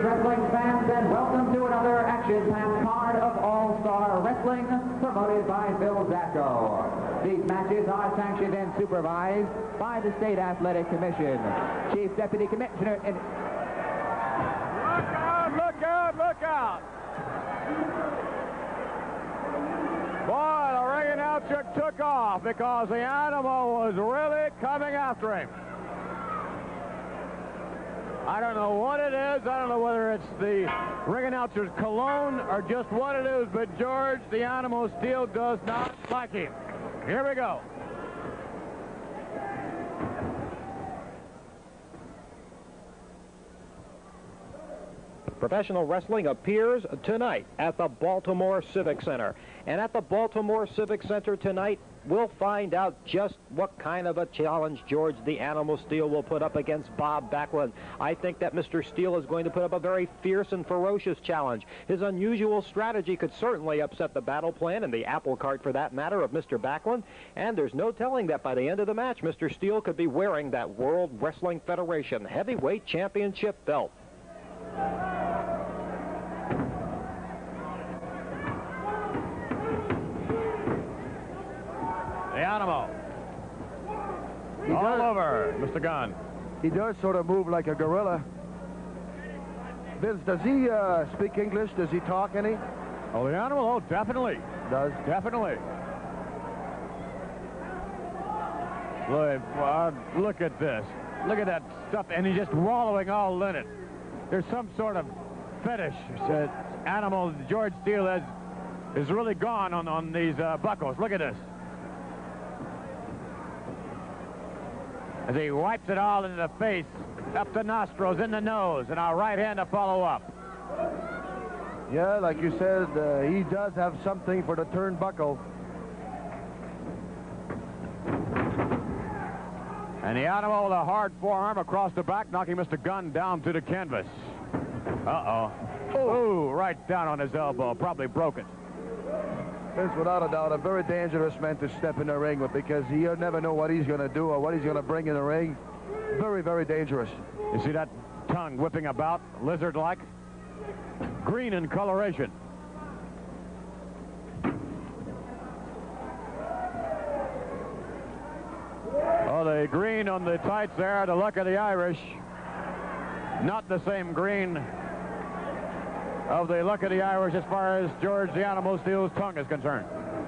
wrestling fans, and welcome to another action-packed card of All-Star Wrestling, promoted by Bill Zacko. These matches are sanctioned and supervised by the State Athletic Commission. Chief Deputy Commissioner... Look out, look out, look out! Boy, the ring announcer took off because the animal was really coming after him. I don't know what it is. I don't know whether it's the ring announcer's cologne or just what it is, but George, the animal, still does not like him. Here we go. Professional wrestling appears tonight at the Baltimore Civic Center. And at the Baltimore Civic Center tonight, we'll find out just what kind of a challenge George the Animal Steele will put up against Bob Backlund. I think that Mr. Steele is going to put up a very fierce and ferocious challenge. His unusual strategy could certainly upset the battle plan and the apple cart, for that matter, of Mr. Backlund. And there's no telling that by the end of the match, Mr. Steele could be wearing that World Wrestling Federation Heavyweight Championship belt. The Animal. All over, Mr. Gunn. He does sort of move like a gorilla. Vince, does he speak English? Does he talk any? Oh, the Animal? Oh, definitely. Does? Definitely. Look at this. Look at that stuff, and he's just wallowing all in it. There's some sort of fetish. Animal George Steele is really gone on these buckles. Look at this. As he wipes it all into the face, up the nostrils, in the nose, and our right hand to follow up. Yeah, like you said, he does have something for the turnbuckle. And the Animal with a hard forearm across the back, knocking Mr. Gunn down to the canvas. Uh-oh. Oh, right down on his elbow. Probably broke it. It's without a doubt a very dangerous man to step in the ring with, because you never know what he's going to do or what he's going to bring in the ring. Very, very dangerous. You see that tongue whipping about, lizard-like? Green in coloration. Oh, the green on the tights there, the luck of the Irish. Not the same green of the luck of the Irish as far as George the Animal Steele's tongue is concerned.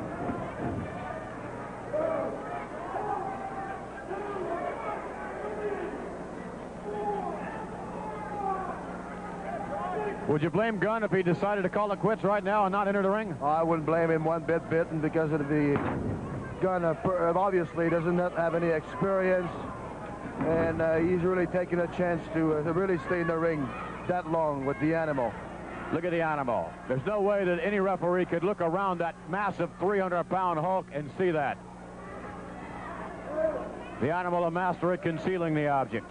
Would you blame Gunn if he decided to call it quits right now and not enter the ring? Oh, I wouldn't blame him one bit, and because of the Gunn obviously doesn't have any experience, and he's really taking a chance to really stay in the ring that long with the Animal. Look at the Animal. There's no way that any referee could look around that massive 300-pound Hulk and see that. The Animal, a master at concealing the object.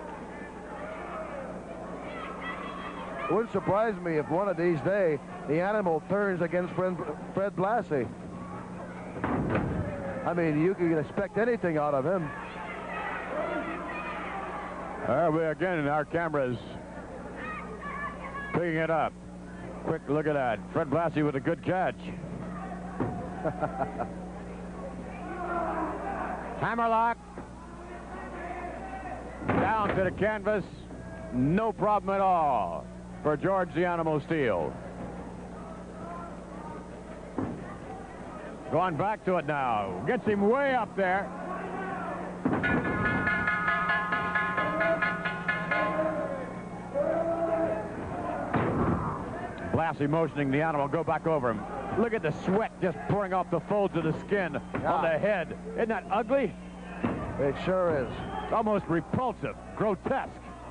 It wouldn't surprise me if one of these days the Animal turns against Fred Blassie. I mean, you can expect anything out of him. Again, our camera's picking it up. Quick look at that. Fred Blassie with a good catch. Hammerlock. Down to the canvas. No problem at all for George the Animal Steele. Going back to it now. Gets him way up there. Blassie motioning the Animal go back over him. Look at the sweat just pouring off the folds of the skin on the head. Isn't that ugly? It sure is. It's almost repulsive, grotesque.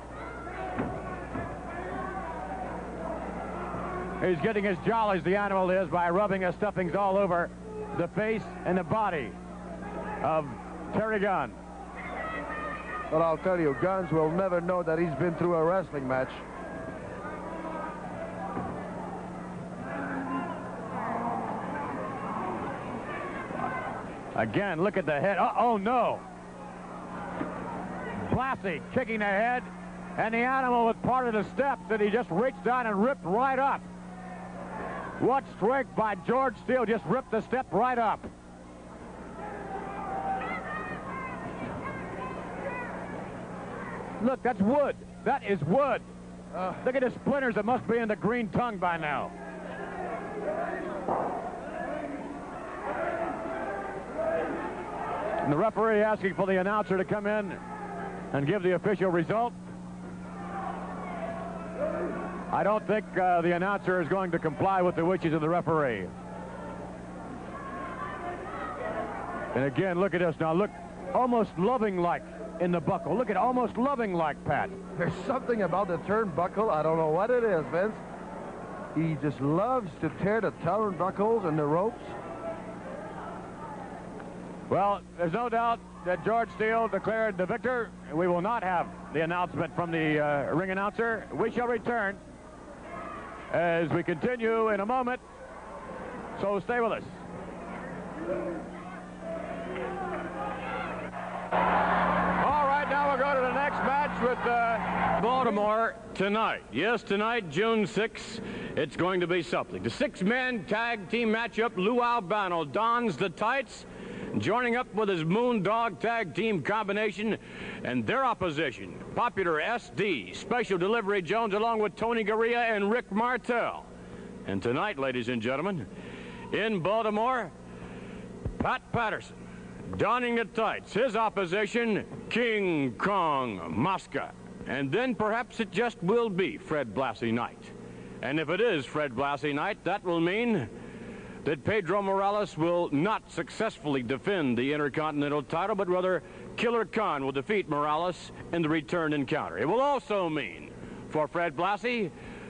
He's getting his jollies, the Animal is, by rubbing his stuffings all over the face and the body of Terry Gunn. But I'll tell you, Guns will never know that he's been through a wrestling match. Again, look at the head. Oh, no. Blassie kicking the head and the animal was part of the steps, and he just reached down and ripped right up. What strength by George Steele, just ripped the step right up. Look, that's wood. That is wood. Look at the splinters that must be in the green tongue by now. And the referee asking for the announcer to come in and give the official result. I don't think the announcer is going to comply with the wishes of the referee. And again, look at this now. Look, almost loving-like in the buckle. Look at almost loving-like, Pat. There's something about the turnbuckle. I don't know what it is, Vince. He just loves to tear the turnbuckles and the ropes. Well, there's no doubt that George Steele declared the victor. We will not have the announcement from the ring announcer. We shall return as we continue in a moment. So stay with us. All right, now we'll go to the next match with Baltimore tonight. Yes, tonight, June 6th, it's going to be something. The six-man tag team matchup, Lou Albano dons the tights, joining up with his Moondog tag team combination, and their opposition, Popular SD, Special Delivery Jones, along with Tony Garea and Rick Martel. And tonight, ladies and gentlemen, in Baltimore, Pat Patterson, donning the tights, his opposition, King Kong Mosca. And then perhaps it just will be Fred Blassie night. And if it is Fred Blassie night, that will mean that Pedro Morales will not successfully defend the Intercontinental title, but rather Killer Khan will defeat Morales in the return encounter. It will also mean for Fred Blassie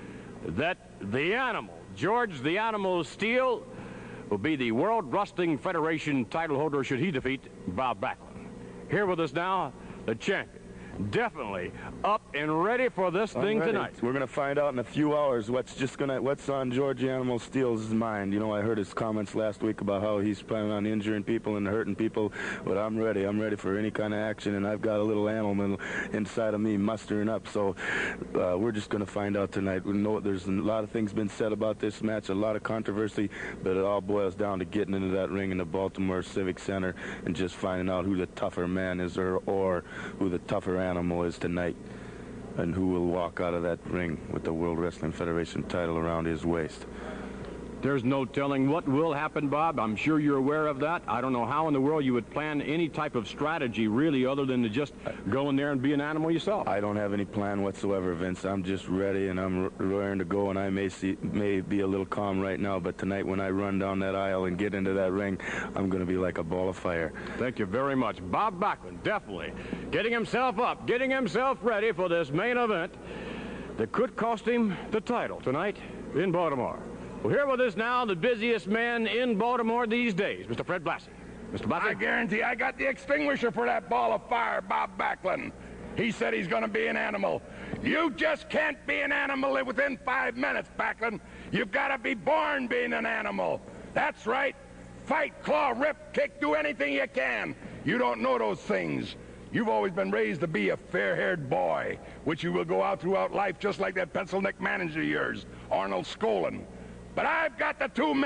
that the Animal, George the Animal Steele, will be the World Wrestling Federation title holder should he defeat Bob Backlund. Here with us now, the champion. Definitely up and ready for this thing tonight. We're gonna find out in a few hours what's on George Animal Steele's mind. You know, I heard his comments last week about how he's planning on injuring people and hurting people, but I'm ready. I'm ready for any kind of action, and I've got a little animal inside of me mustering up. So we're just gonna find out tonight. We know there's a lot of things been said about this match, a lot of controversy, but it all boils down to getting into that ring in the Baltimore Civic Center and just finding out who the tougher man is, or who the tougher animal is tonight, and who will walk out of that ring with the World Wrestling Federation title around his waist. There's no telling what will happen, Bob. I'm sure you're aware of that. I don't know how in the world you would plan any type of strategy, really, other than to just go in there and be an animal yourself. I don't have any plan whatsoever, Vince. I'm just ready, and I'm raring to go, and I may be a little calm right now, but tonight when I run down that aisle and get into that ring, I'm going to be like a ball of fire. Thank you very much. Bob Backlund, definitely getting himself up, getting himself ready for this main event that could cost him the title tonight in Baltimore. Well, here with us now, the busiest man in Baltimore these days, Mr. Fred Blassie. Mr. Blassie? I guarantee I got the extinguisher for that ball of fire, Bob Backlund. He said he's going to be an animal. You just can't be an animal within 5 minutes, Backlund. You've got to be born being an animal. That's right. Fight, claw, rip, kick, do anything you can. You don't know those things. You've always been raised to be a fair-haired boy, which you will go out throughout life just like that pencil-neck manager of yours, Arnold Skolin. But I've got the two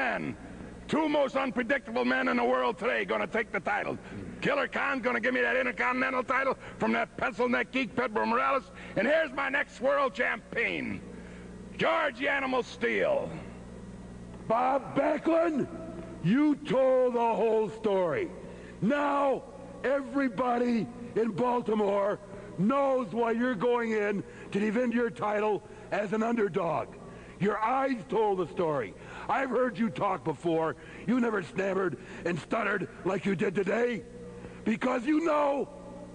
most unpredictable men in the world today going to take the title. Killer Khan's going to give me that Intercontinental title from that pencil-neck geek, Pedro Morales. And here's my next world champion, George the Animal Steele. Bob Backlund, you told the whole story. Now everybody in Baltimore knows why you're going in to defend your title as an underdog. Your eyes told the story. I've heard you talk before. You never stammered and stuttered like you did today, because you know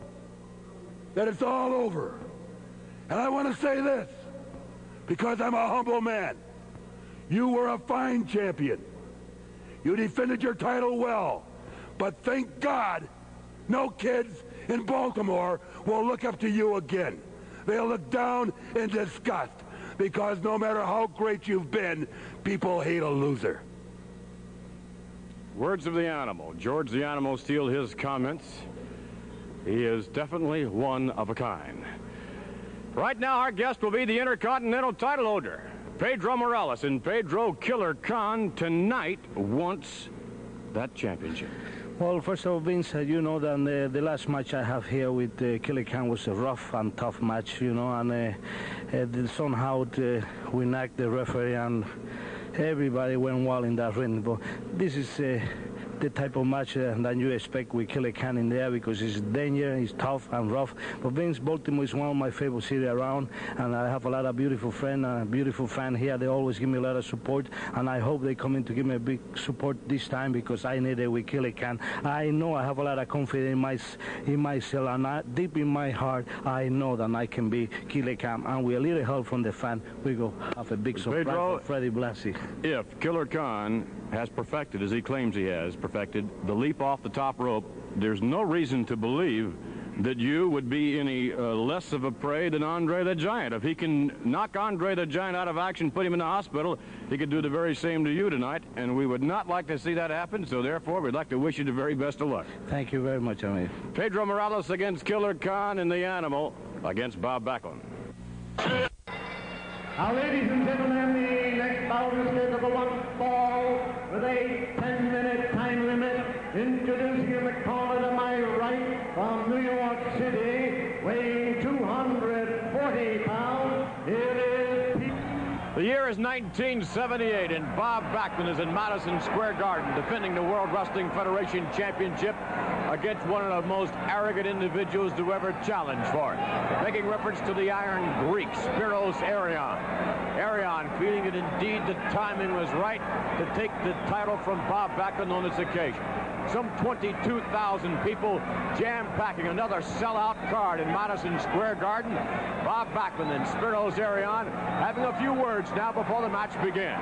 that it's all over. And I want to say this, because I'm a humble man. You were a fine champion. You defended your title well. But thank God, no kids in Baltimore will look up to you again. They'll look down in disgust, because no matter how great you've been, people hate a loser. Words of the Animal. George the Animal Steele, his comments. He is definitely one of a kind. Right now, our guest will be the Intercontinental title holder, Pedro Morales. And Pedro, Killer Khan tonight wants that championship. Well, first of all, Vince, you know that the last match I have here with Killer Khan was a rough and tough match, you know, and somehow we knocked the referee and everybody went wild in that ring. But this is the type of match that you expect with Killer Khan in there, because it's danger, it's tough and rough. But Vince, Baltimore is one of my favorite cities around, and I have a lot of beautiful friends and a beautiful fan here. They always give me a lot of support, and I hope they come in to give me a big support this time, because I need it with Killer Khan. I know I have a lot of confidence in myself, and deep in my heart, I know that I can be Killer Khan. And with a little help from the fan, we go have a big surprise for Freddie Blassie. If Killer Khan has perfected, as he claims he has perfected, the leap off the top rope, there's no reason to believe that you would be any less of a prey than Andre the Giant. If he can knock Andre the Giant out of action, put him in the hospital, he could do the very same to you tonight, and we would not like to see that happen, so therefore we'd like to wish you the very best of luck. Thank you very much, Amir. Pedro Morales against Killer Khan, and the Animal against Bob Backlund. Now, ladies and gentlemen, the next bout is scheduled for one fall with a 10-minute time limit. Introducing the caller to my right from New York City, weighing 240 pounds. It is Pete. The year is 1978, and Bob Backlund is in Madison Square Garden defending the World Wrestling Federation Championship against one of the most arrogant individuals to ever challenge for it. Making reference to the Iron Greek, Spiros Arion. Arion feeling that indeed the timing was right to take the title from Bob Backlund on this occasion. Some 22,000 people jam-packing another sellout card in Madison Square Garden. Bob Backlund and Spiros Arion having a few words now before the match begins.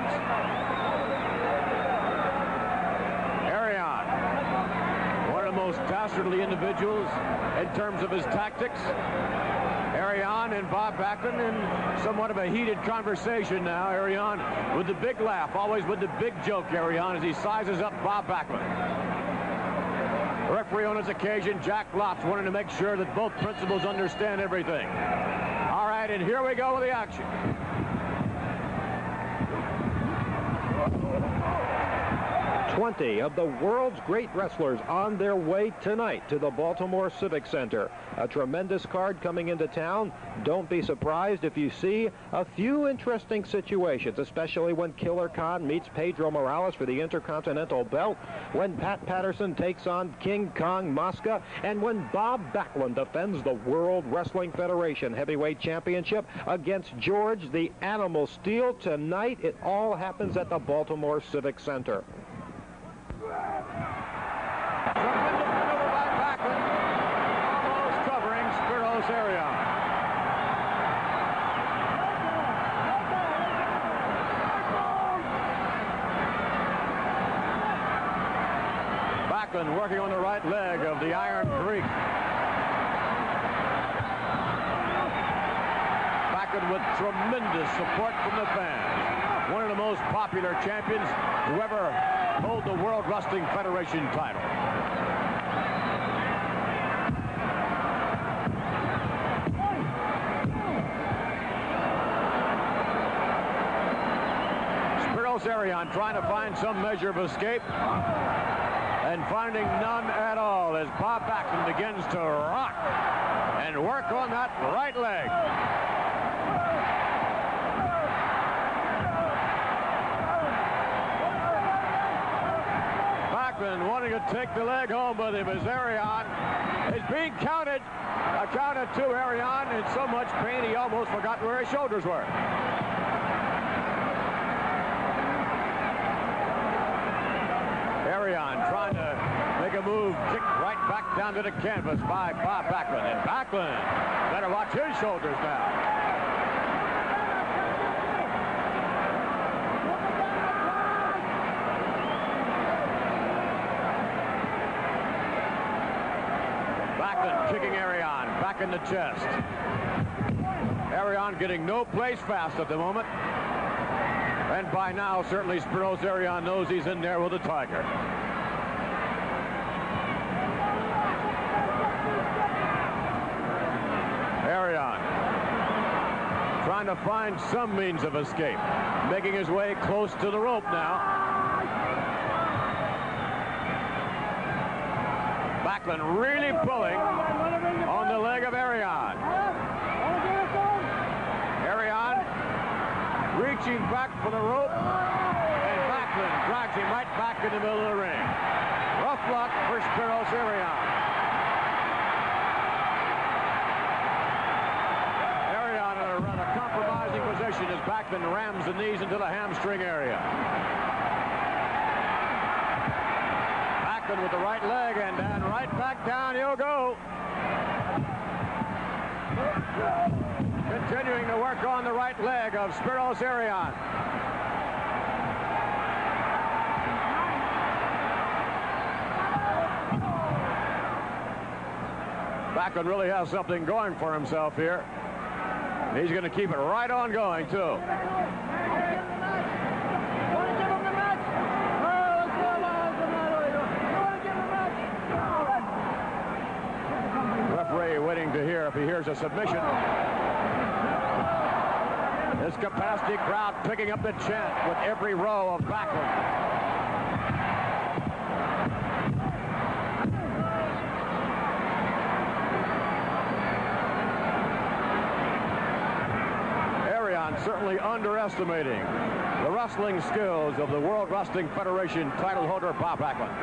Arion, one of the most dastardly individuals in terms of his tactics. Arion and Bob Backlund in somewhat of a heated conversation now. Arion with the big laugh, always with the big joke, Arion, as he sizes up Bob Backlund. Referee on this occasion, Jack Lopes, wanting to make sure that both principals understand everything. All right, and here we go with the action. Of the world's great wrestlers on their way tonight to the Baltimore Civic Center. A tremendous card coming into town. Don't be surprised if you see a few interesting situations, especially when Killer Khan meets Pedro Morales for the Intercontinental belt, when Pat Patterson takes on King Kong Mosca, and when Bob Backlund defends the World Wrestling Federation Heavyweight Championship against George the Animal Steele. Tonight, it all happens at the Baltimore Civic Center. Tremendous maneuver by Backlund, almost covering Spiros Arion. Backlund working on the right leg of the Iron Greek. Backlund with tremendous support from the fans. One of the most popular champions to ever hold the World Wrestling Federation title. Spiros Arion trying to find some measure of escape and finding none at all as Bob Backlund begins to rock and work on that right leg. Wanting to take the leg home with him as Arion is being counted. A count of two. Arion in so much pain he almost forgot where his shoulders were. Arion trying to make a move, kick right back down to the canvas by Bob Backlund. And Backlund better watch his shoulders now. Kicking Arion back in the chest. Arion getting no place fast at the moment. And by now, certainly Spiros Arion knows he's in there with the Tiger. Arion trying to find some means of escape, making his way close to the rope now. Backlund really pulling on the leg of Arion. Arion reaching back for the rope, and Backlund drags him right back in the middle of the ring. Rough luck for Spiros Arion. Arion in a rather compromising position as Backlund rams the knees into the hamstring area. Backlund with the right leg, and then right back down he'll go. Continuing to work on the right leg of Spiros Arion. Backlund really has something going for himself here. He's going to keep it right on going, too. Referee waiting to hear if he hears a submission. This capacity crowd picking up the chant with every row of Backlund. Certainly underestimating the wrestling skills of the World Wrestling Federation title holder Bob Backlund.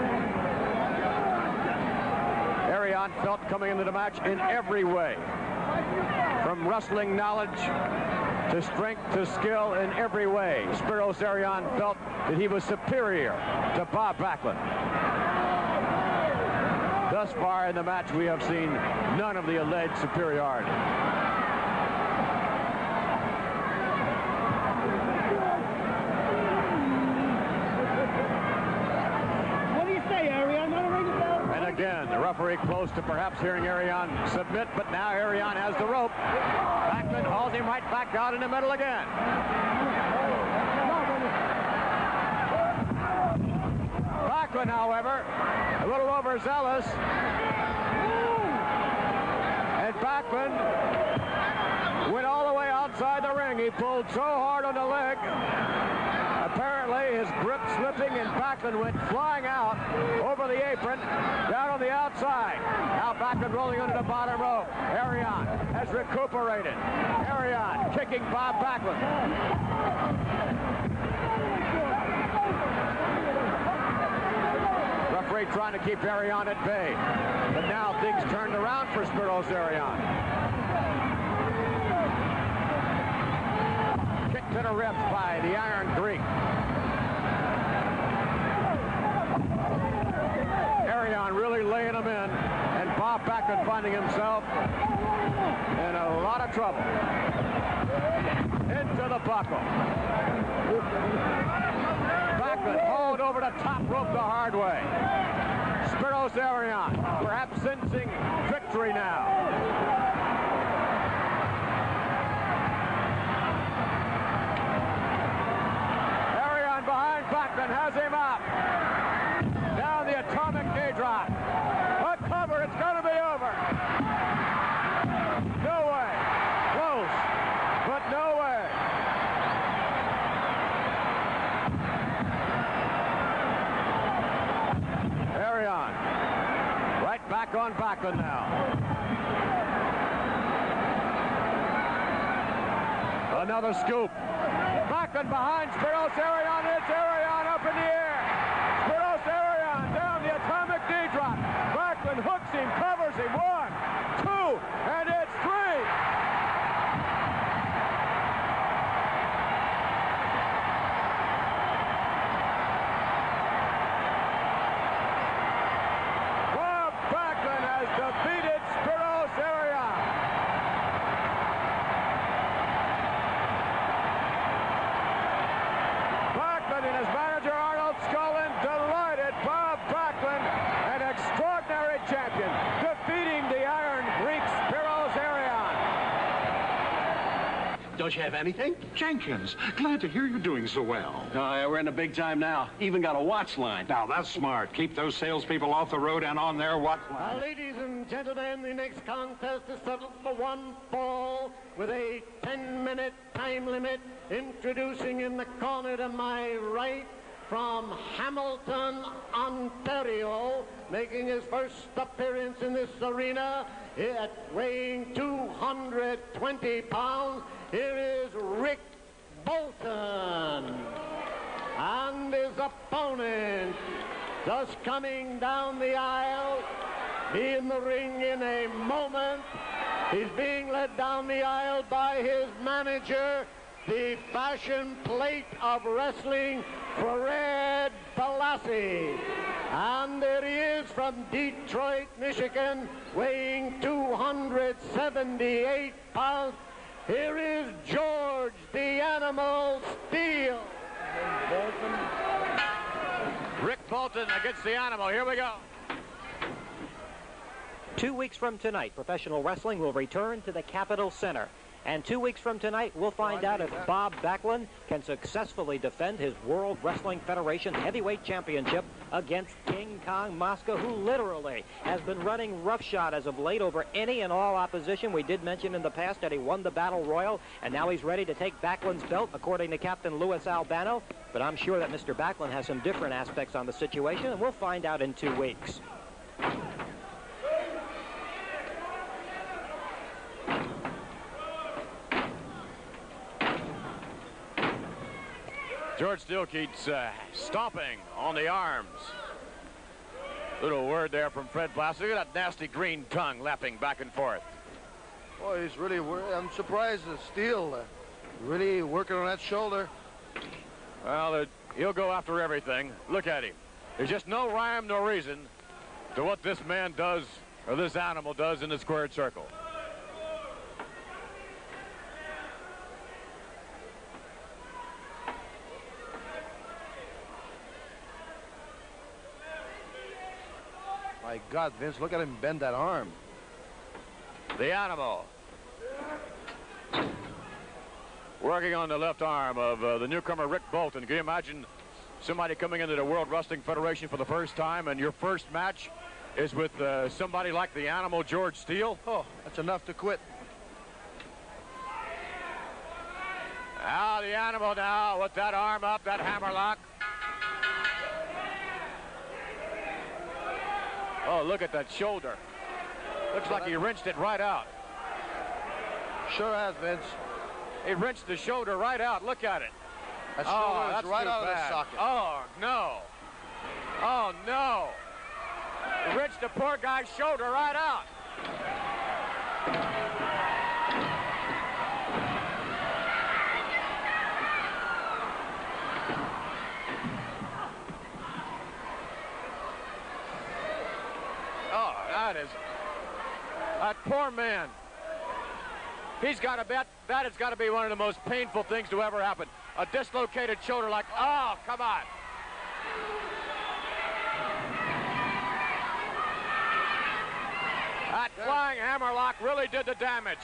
Arion felt coming into the match in every way, from wrestling knowledge to strength to skill in every way. Spiros Arion felt that he was superior to Bob Backlund. Thus far in the match, we have seen none of the alleged superiority. Again, the referee close to perhaps hearing Arion submit, but now Arion has the rope. Backlund hauls him right back out in the middle again. Backlund, however, a little overzealous. And Backlund went all the way outside the ring. He pulled so hard on the leg. Apparently, his grip slipping, and Backlund went flying out over the apron, down on the outside. Now Backlund rolling under the bottom rope. Arion has recuperated. Arion kicking Bob Backlund. Referee trying to keep Arion at bay. But now things turned around for Spiros Arion. To the ribs by the Iron Greek. Arion really laying him in, and Bob Backlund finding himself in a lot of trouble. Into the buckle. Backlund hauled over the top rope the hard way. Spiros Arion perhaps sensing victory now. Backlund has him up. Down the atomic knee drop. A cover, it's going to be over. No way. Close, but no way. Arion right back on Backlund now. Another scoop. Backlund behind Spiros Arion. It's Arion up in the air. Spiros Arion down the atomic knee drop. Backlund hooks him, covers him. 1, 2, and it's 3. Bob Backlund has defeated Spiros Arion. And his manager Arnold Scullin delighted Bob Backlund, an extraordinary champion, defeating the Don't you have anything? Jenkins, glad to hear you're doing so well. Oh, yeah, we're in the big time now. Even got a watch line. Now, that's smart. Keep those salespeople off the road and on their watch line. Ladies and gentlemen, the next contest is settled for one fall with a 10-minute time limit. Introducing in the corner to my right, from Hamilton, Ontario, making his first appearance in this arena, at weighing 220 pounds, here is Rick Bolton. And his opponent, just coming down the aisle, be in the ring in a moment. He's being led down the aisle by his manager, the Fashion Plate of Wrestling, Fred Balassi. And there he is from Detroit, Michigan, weighing 278 pounds. Here is George the Animal Steele. Rick Bolton against the Animal. Here we go. 2 weeks from tonight, professional wrestling will return to the Capitol Center. And 2 weeks from tonight, we'll find out if Bob Backlund can successfully defend his World Wrestling Federation Heavyweight Championship against King Kong Mosca, who literally has been running roughshod as of late over any and all opposition. We did mention in the past that he won the Battle Royal, and now he's ready to take Backlund's belt, according to Captain Louis Albano. But I'm sure that Mr. Backlund has some different aspects on the situation, and we'll find out in 2 weeks. George Steele keeps stomping on the arms. Little word there from Fred Balassi. Look at that nasty green tongue lapping back and forth. Boy, he's really, I'm surprised that Steele really working on that shoulder. Well, he'll go after everything. Look at him. There's just no rhyme, no reason to what this man does, or this animal does in the squared circle. My God, Vince, look at him bend that arm. The Animal. Working on the left arm of the newcomer, Rick Bolton. Can you imagine somebody coming into the World Wrestling Federation for the first time, and your first match is with somebody like the Animal, George Steele? Oh, that's enough to quit. Now the Animal now with that arm up, that hammerlock. Oh, look at that shoulder. Looks like he wrenched it right out. Sure has, Vince. He wrenched the shoulder right out. Look at it. That shoulder is right out of the socket. Oh, no. Oh, no. He wrenched the poor guy's shoulder right out. That poor man. He's got to bet that has got to be one of the most painful things to ever happen. A dislocated shoulder like, oh, come on. That flying hammerlock really did the damage.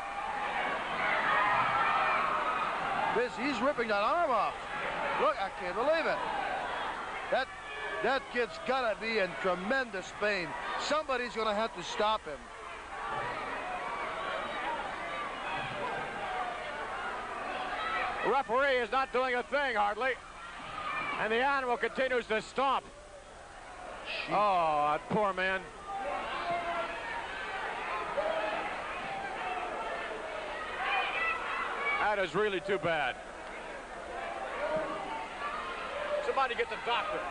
Vince, he's ripping that arm off. Look, I can't believe it. That kid's got to be in tremendous pain. Somebody's going to have to stop him. The referee is not doing a thing, hardly. And the Animal continues to stomp. Jeez. Oh, that poor man. That is really too bad. Somebody get the doctor.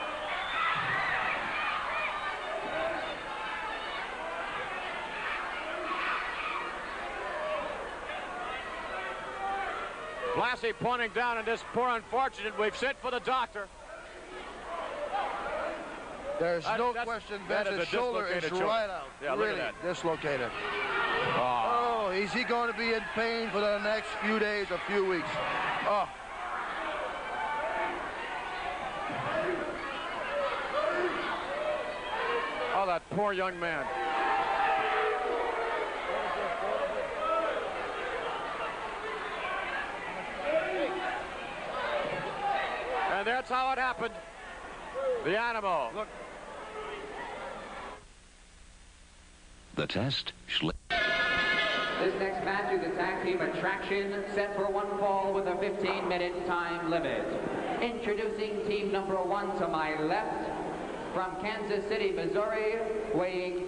Balassi pointing down at this poor unfortunate. We've sent for the doctor. There's no question, Vince, his shoulder is right out. Yeah, really look at that. Dislocated. Oh. Oh, is he going to be in pain for the next few days, a few weeks? Oh. Oh, that poor young man. that's how it happened. The Animal. Look. The test. This next match is a tag team attraction set for one fall with a 15-minute time limit. Introducing team number 1 to my left, from Kansas City, Missouri, weighing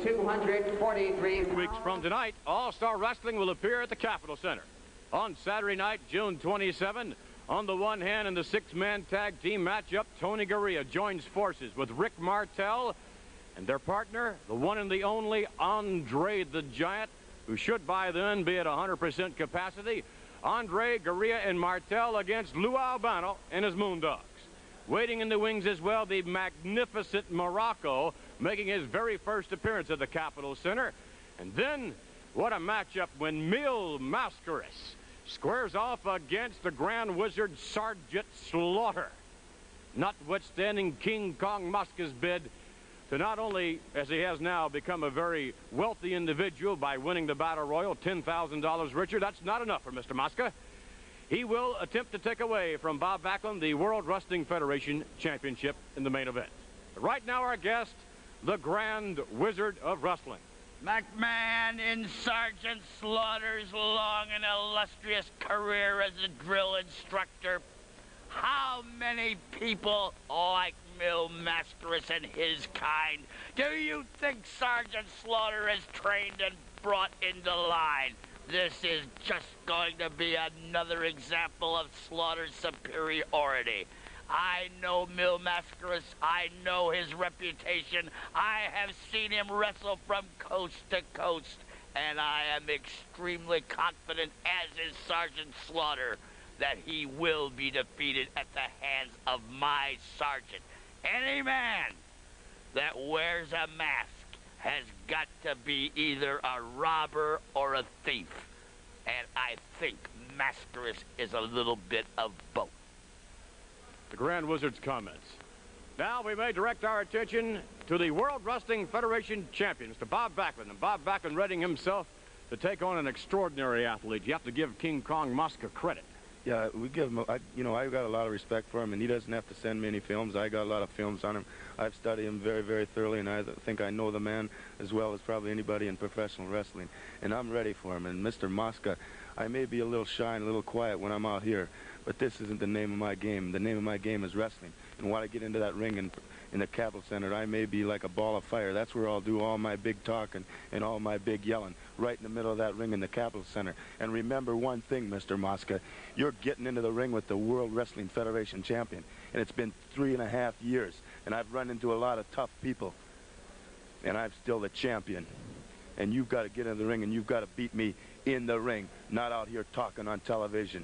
243 pounds. Weeks from tonight, All-Star Wrestling will appear at the Capitol Center. On Saturday night, June 27, on the one hand in the 6-man tag team matchup, Tony Garea joins forces with Rick Martel and their partner, the one and the only Andre the Giant, who should by then be at 100% capacity. Andre, Garea, and Martel against Lou Albano and his Moondogs. Waiting in the wings as well, the magnificent Morocco, making his very first appearance at the Capitol Center. And then, what a matchup when Mil Mascaras squares off against the Grand Wizard Sergeant Slaughter. Notwithstanding King Kong Mosca's bid to not only, as he has now, become a very wealthy individual by winning the Battle Royal, $10,000 richer, that's not enough for Mr. Mosca. He will attempt to take away from Bob Backlund the World Wrestling Federation Championship in the main event. But right now, our guest, the Grand Wizard of Wrestling. McMahon, in Sergeant Slaughter's long and illustrious career as a drill instructor, how many people like Mil Mascaras and his kind do you think Sergeant Slaughter has trained and brought into line? This is just going to be another example of Slaughter's superiority. I know Mil Mascaras. I know his reputation. I have seen him wrestle from coast to coast, and I am extremely confident, as is Sergeant Slaughter, that he will be defeated at the hands of my sergeant. Any man that wears a mask has got to be either a robber or a thief. And I think Mascaras is a little bit of both. The Grand Wizard's comments. Now we may direct our attention to the World Wrestling Federation champion, Mr. Bob Backlund. And Bob Backlund readying himself to take on an extraordinary athlete. You have to give King Kong Mosca credit. Yeah, we give him, I've got a lot of respect for him, and he doesn't have to send me any films. I got a lot of films on him. I've studied him very, very thoroughly, and I think I know the man as well as probably anybody in professional wrestling. And I'm ready for him. And Mr. Mosca, I may be a little shy and a little quiet when I'm out here, but this isn't the name of my game. The name of my game is wrestling. And when I get into that ring in the Capitol Center, I may be like a ball of fire. That's where I'll do all my big talking and all my big yelling, right in the middle of that ring in the Capitol Center. And remember one thing, Mr. Mosca, you're getting into the ring with the World Wrestling Federation champion. And it's been 3.5 years, and I've run into a lot of tough people, and I'm still the champion. And you've got to get in the ring, and you've got to beat me in the ring, not out here talking on television.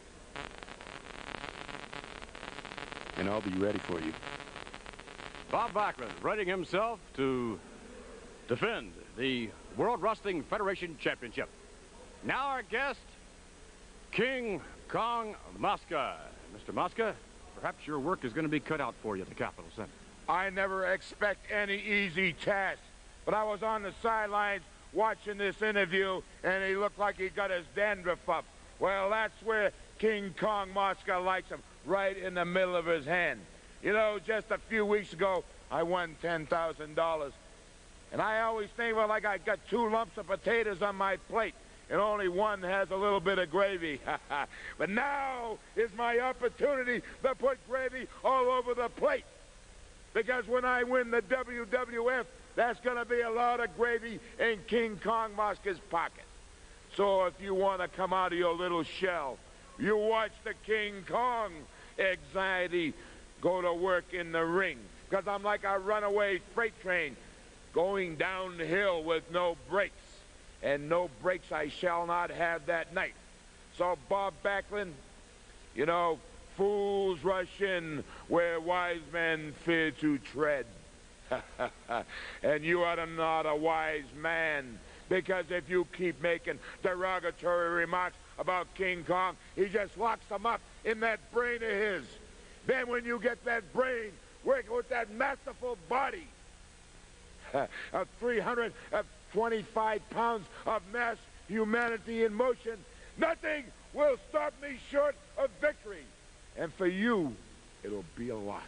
And I'll be ready for you. Bob Backlund readying himself to defend the World Wrestling Federation Championship. Now our guest, King Kong Mosca. Mr. Mosca, perhaps your work is going to be cut out for you at the Capitol Center. I never expect any easy task, but I was on the sidelines watching this interview, and he looked like he got his dandruff up. Well, that's where King Kong Mosca likes him, right in the middle of his hand. You know, just a few weeks ago, I won $10,000. And I always think, well, like I got 2 lumps of potatoes on my plate, and only one has a little bit of gravy. But now is my opportunity to put gravy all over the plate. Because when I win the WWF, that's going to be a lot of gravy in King Kong Mosca's pocket. So if you want to come out of your little shell, you watch the King Kong anxiety go to work in the ring. Because I'm like a runaway freight train going downhill with no brakes. And no brakes I shall not have that night. So Bob Backlund, you know, fools rush in where wise men fear to tread. And you are not a wise man, because if you keep making derogatory remarks about King Kong, he just locks them up in that brain of his. Then when you get that brain working with that masterful body of 325 pounds of mass humanity in motion, nothing will stop me short of victory. And for you, it'll be a loss.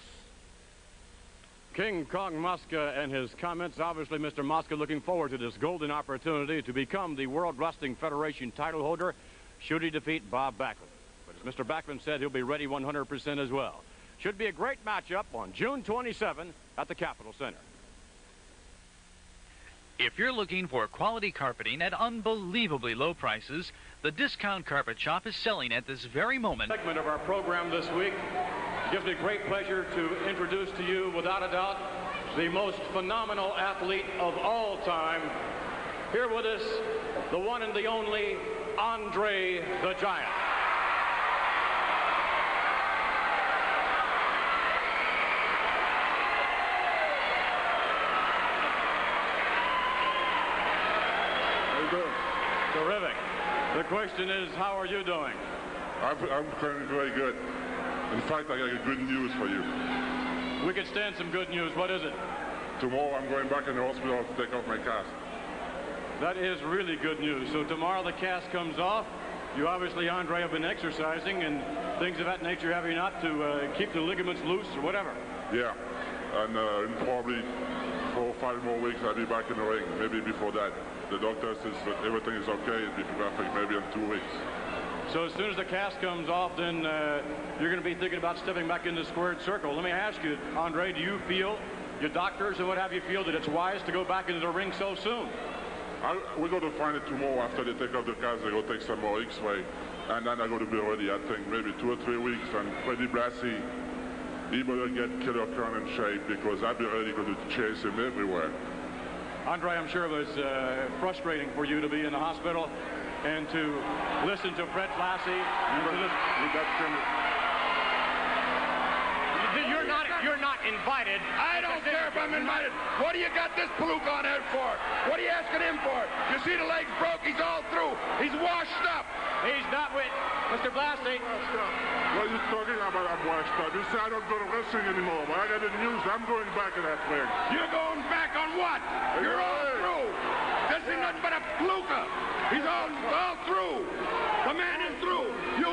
King Kong Mosca and his comments. Obviously, Mr. Mosca looking forward to this golden opportunity to become the World Wrestling Federation title holder should he defeat Bob Backlund. But as Mr. Backlund said, he'll be ready 100% as well. Should be a great matchup on June 27 at the Capitol Center. If you're looking for quality carpeting at unbelievably low prices, the Discount Carpet Shop is selling at this very moment. Segment of our program this week. It gives me great pleasure to introduce to you, without a doubt, the most phenomenal athlete of all time. Here with us, the one and the only Andre the Giant. Terrific. The question is, how are you doing? I'm doing very good. In fact, I got good news for you. We could stand some good news. What is it? Tomorrow I'm going back in the hospital to take off my cast. That is really good news. So tomorrow the cast comes off. You obviously, Andre, have been exercising and things of that nature, have you not, to keep the ligaments loose or whatever? Yeah. And in probably 4 or 5 more weeks I'll be back in the ring. Maybe before that. The doctor says that everything is okay. It'll be perfect maybe in 2 weeks. So as soon as the cast comes off, then you're going to be thinking about stepping back into the squared circle. Let me ask you, Andre, do you feel, your doctors and what have you feel, that it's wise to go back into the ring so soon? We're going to find it tomorrow after they take off the cast. They're going to take some more X-ray. And then I'm going to be ready, I think, maybe 2 or 3 weeks. And Freddie Blassie, he better get Killer Khan in shape because I'll be ready to chase him everywhere. Andre, I'm sure it was frustrating for you to be in the hospital and to listen to Fred Blassie. You're not invited. I don't care if I'm invited. What do you got this fluke on head for? What are you asking him for? You see the legs broke? He's all through. He's washed up. He's not with Mr. Blassie. What are you talking about? I'm washed up. You say I don't go to wrestling anymore. But I got the news. I'm going back to that thing. You're going back on what? You're all through. This is nothing but a fluke. He's all through. The man is through. You...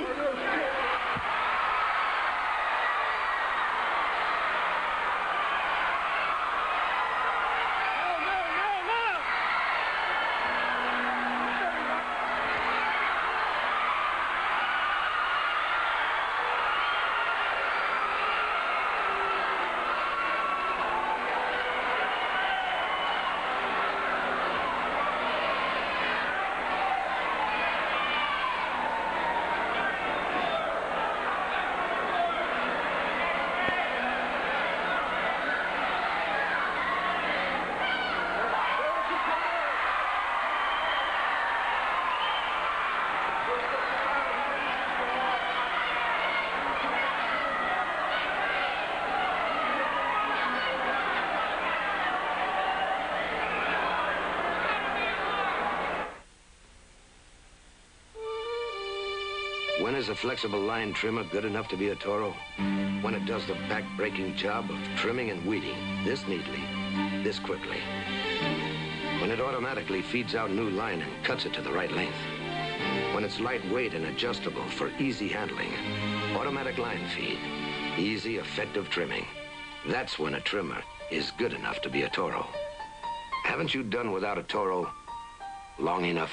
When is a flexible line trimmer good enough to be a Toro? When it does the back-breaking job of trimming and weeding this neatly, this quickly. When it automatically feeds out new line and cuts it to the right length. When it's lightweight and adjustable for easy handling. Automatic line feed. Easy, effective trimming. That's when a trimmer is good enough to be a Toro. Haven't you done without a Toro long enough?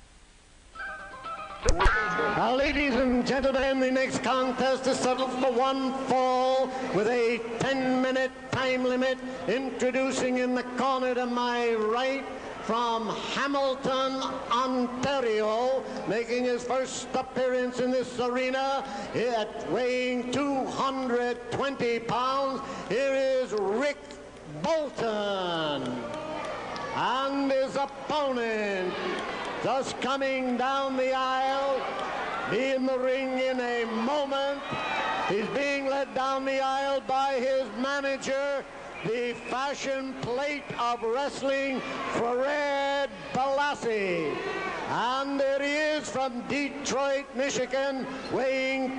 Ladies and gentlemen, the next contest is settled for one fall with a 10-minute time limit. Introducing in the corner to my right from Hamilton, Ontario, making his first appearance in this arena at weighing 220 pounds. Here is Rick Bolton. And his opponent, just coming down the aisle, be in the ring in a moment. He's being led down the aisle by his manager, the fashion plate of wrestling, Fred Blassie. And there he is from Detroit, Michigan, weighing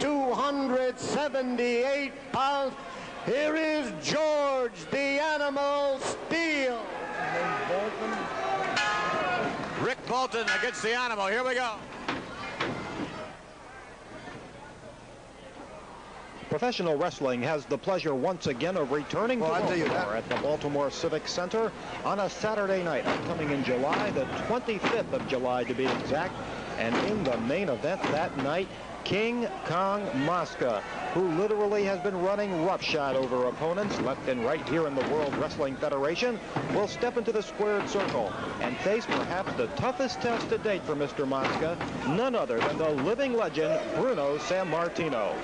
278 pounds. Here is George the Animal Steele. Rick Bolton against the Animal. Here we go. Professional wrestling has the pleasure once again of returning to Baltimore at the Baltimore Civic Center on a Saturday night, coming in July, the 25th of July to be exact. And in the main event that night, King Kong Mosca, who literally has been running roughshod over opponents left and right here in the World Wrestling Federation, will step into the squared circle and face perhaps the toughest test to date for Mr. Mosca, none other than the living legend, Bruno Sammartino.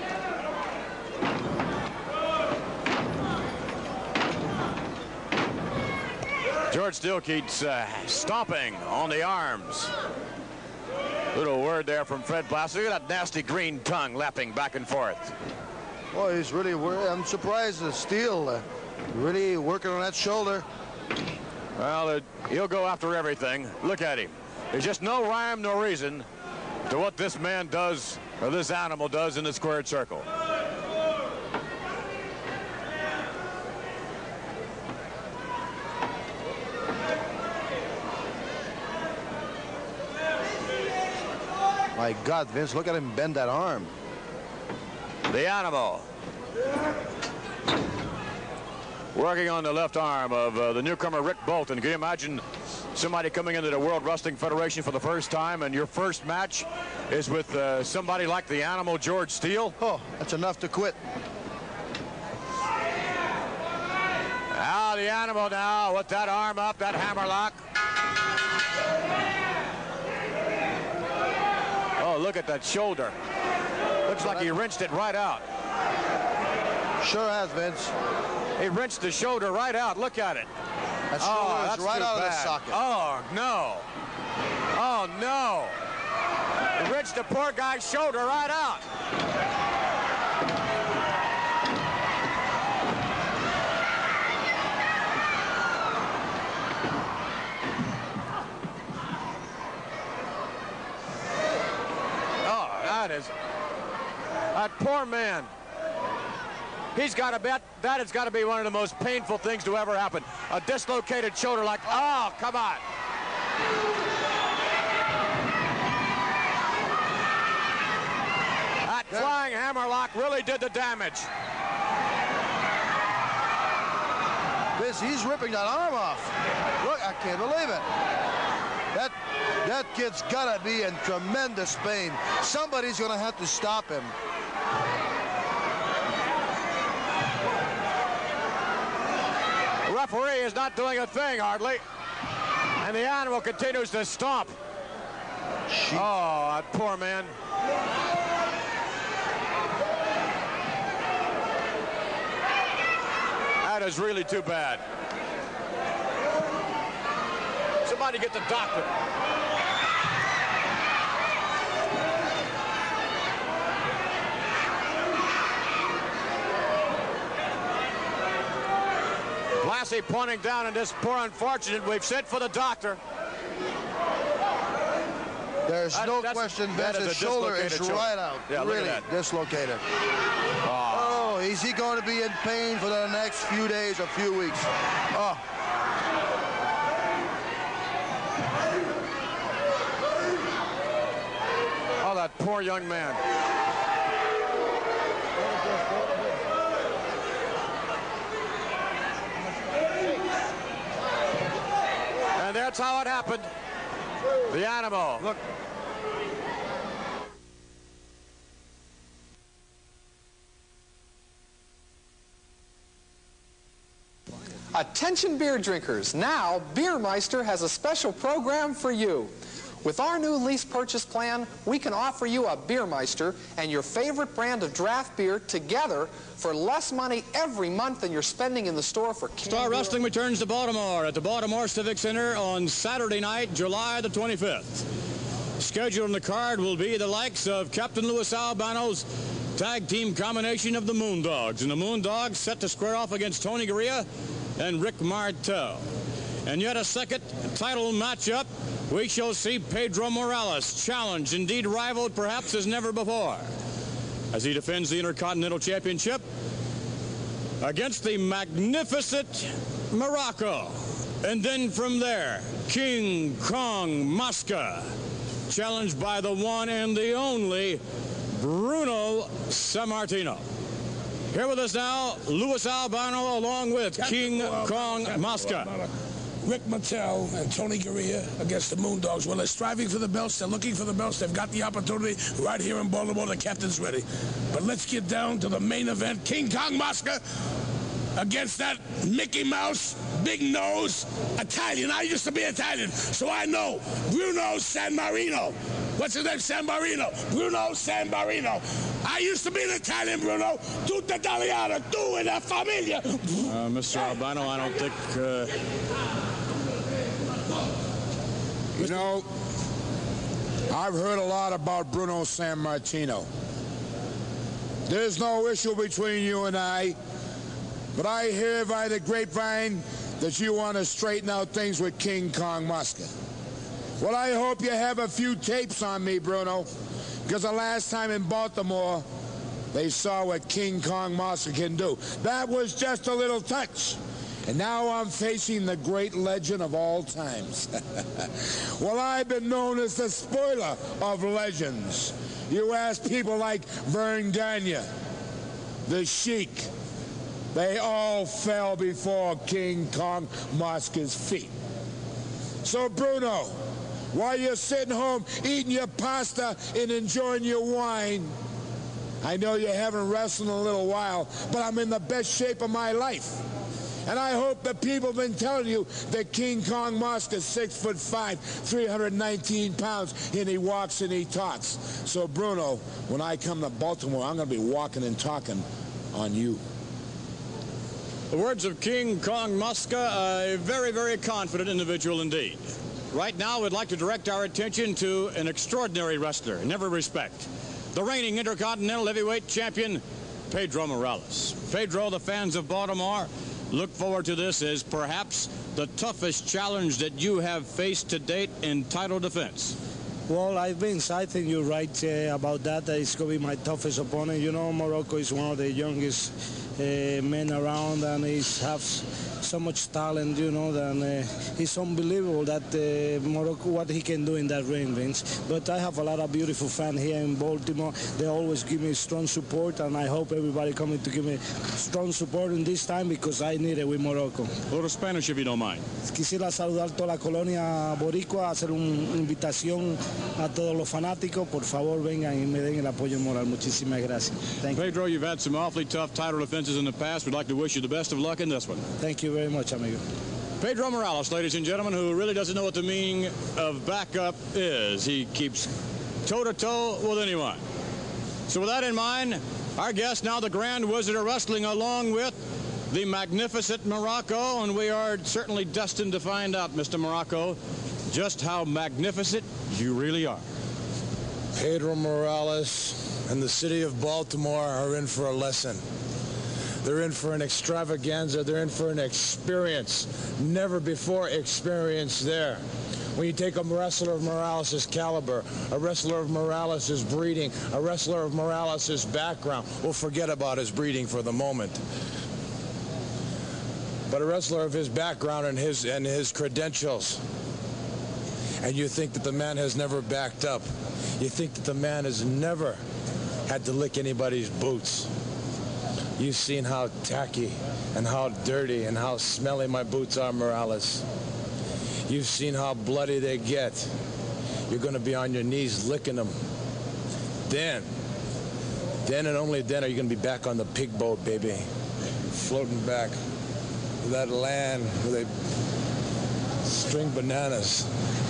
George Steele keeps stomping on the arms. Little word there from Fred Blassie. Look at that nasty green tongue lapping back and forth. Boy, he's really, I'm surprised that Steele really working on that shoulder. Well, he'll go after everything. Look at him. There's just no rhyme, no reason to what this man does, or this animal does in the squared circle. My God, Vince, look at him bend that arm. The animal working on the left arm of the newcomer Rick Bolton. Can you imagine somebody coming into the World Wrestling Federation for the first time and your first match is with somebody like the animal George Steele? Oh, that's enough to quit. Now the animal now with that arm up, that hammerlock. Oh, look at that shoulder. Looks like he wrenched it right out. Sure has, Vince. He wrenched the shoulder right out. Look at it. That shoulder is right out of the socket. Oh, no. Oh, no. He wrenched the poor guy's shoulder right out. That poor man. He's got to bet that has got to be one of the most painful things to ever happen. A dislocated shoulder like, oh, come on. That flying hammerlock really did the damage. He's ripping that arm off. Look, I can't believe it. That kid's got to be in tremendous pain. Somebody's going to have to stop him. The referee is not doing a thing, hardly. And the animal continues to stomp. Jeez. Oh, that poor man. That is really too bad. Somebody get the doctor. Blassie pointing down at this poor unfortunate. We've sent for the doctor. There's no question, Vince, his shoulder is right out. Yeah, really dislocated. Oh, is he going to be in pain for the next few days or few weeks? Oh. Oh, that poor young man. And that's how it happened. The animal. Look. Attention beer drinkers, now Beermeister has a special program for you. With our new lease purchase plan, we can offer you a Beermeister and your favorite brand of draft beer together for less money every month than you're spending in the store for Star Wrestling returns to Baltimore at the Baltimore Civic Center on Saturday night, July the 25th. Scheduled on the card will be the likes of Captain Louis Albano's tag team combination of the Moondogs, and the Moondogs set to square off against Tony Gurria and Rick Martel. And yet a second title matchup, we shall see Pedro Morales challenged, indeed rivaled perhaps as never before, as he defends the Intercontinental Championship against the magnificent Morocco. And then from there, King Kong Mosca, challenged by the one and the only Bruno Sammartino. Here with us now, Luis Albano along with King Kong Mosca. Rick Martel and Tony Gurria against the Moondogs. Well, they're striving for the belts. They're looking for the belts. They've got the opportunity right here in Baltimore. The captain's ready. But let's get down to the main event. King Kong Mosca against that Mickey Mouse, big nose, Italian. I used to be Italian, so I know. Bruno San Marino. What's his name? San Marino. Bruno San Marino. I used to be an Italian, Bruno. Tutta Italiana. Tu e la famiglia. Mr. Albano, I don't think... You know, I've heard a lot about Bruno San Martino. There's no issue between you and I, but I hear by the grapevine that you want to straighten out things with King Kong Mosca. Well, I hope you have a few tapes on me, Bruno, because the last time in Baltimore, they saw what King Kong Mosca can do. That was just a little touch. And now I'm facing the great legend of all times. Well, I've been known as the spoiler of legends. You ask people like Vern Gagne, the Sheik, they all fell before King Kong Mosca's feet. So, Bruno, while you're sitting home eating your pasta and enjoying your wine, I know you haven't wrestled in a little while, but I'm in the best shape of my life. And I hope that people have been telling you that King Kong Mosca is 6'5", 319 pounds, and he walks and he talks. So, Bruno, when I come to Baltimore, I'm going to be walking and talking on you. The words of King Kong Mosca, a very, very confident individual indeed. Right now, we'd like to direct our attention to an extraordinary wrestler in every respect. The reigning Intercontinental Heavyweight Champion, Pedro Morales. Pedro, the fans of Baltimore look forward to this as perhaps the toughest challenge that you have faced to date in title defense. Well, Vince, I think you're right about that. It's going to be my toughest opponent. You know, Morocco is one of the youngest men around, and he has so much talent, you know, and it's unbelievable that Morocco, what he can do in that ring, Vince. But I have a lot of beautiful fans here in Baltimore. They always give me strong support, and I hope everybody coming to give me strong support in this time because I need it with Morocco. A little Spanish, if you don't mind. Quisiera saludar toda la colonia boricua, hacer una invitación a todos los fanáticos. Por favor, vengan y me den el apoyo moral. Muchísimas gracias. Thank you. Pedro, you've had some awfully tough title defenses in the past. We'd like to wish you the best of luck in this one. Thank you very much, amigo. Pedro Morales, ladies and gentlemen, who really doesn't know what the meaning of backup is. He keeps toe-to-toe with anyone. So with that in mind, our guest now, the Grand Wizard of Wrestling, along with the magnificent Morocco, and we are certainly destined to find out, Mr. Morocco, just how magnificent you really are. Pedro Morales and the city of Baltimore are in for a lesson. They're in for an extravaganza. They're in for an experience, never before experienced there. When you take a wrestler of Morales' caliber, a wrestler of Morales' breeding, a wrestler of Morales' background, we'll forget about his breeding for the moment. But a wrestler of his background and his credentials, and you think that the man has never backed up. You think that the man has never had to lick anybody's boots. You've seen how tacky and how dirty and how smelly my boots are, Morales. You've seen how bloody they get. You're going to be on your knees licking them. Then and only then are you going to be back on the pig boat, baby. Floating back to that land where they string bananas.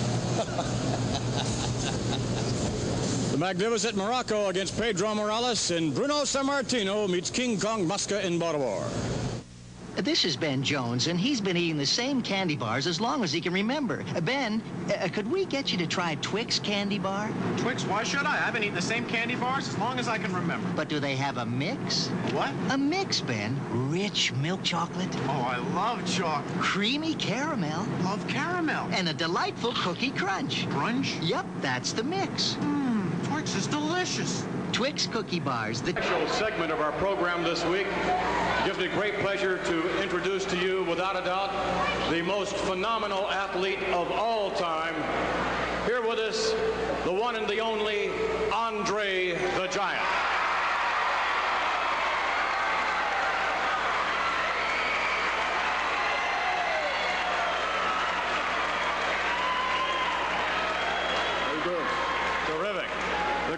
The magnificent Morocco against Pedro Morales, and Bruno Sammartino meets King Kong Mosca in Baltimore. This is Ben Jones, and he's been eating the same candy bars as long as he can remember. Ben, could we get you to try Twix candy bar? Twix? Why should I? I've been eating the same candy bars as long as I can remember. But do they have a mix? What? A mix, Ben. Rich milk chocolate. Oh, I love chocolate. Creamy caramel. Love caramel. And a delightful cookie crunch. Crunch? Yep, that's the mix. Twix is delicious. Twix cookie bars. The actual segment of our program this week. It gives me great pleasure to introduce to you, without a doubt, the most phenomenal athlete of all time. Here with us, the one and the only Andre the Giant.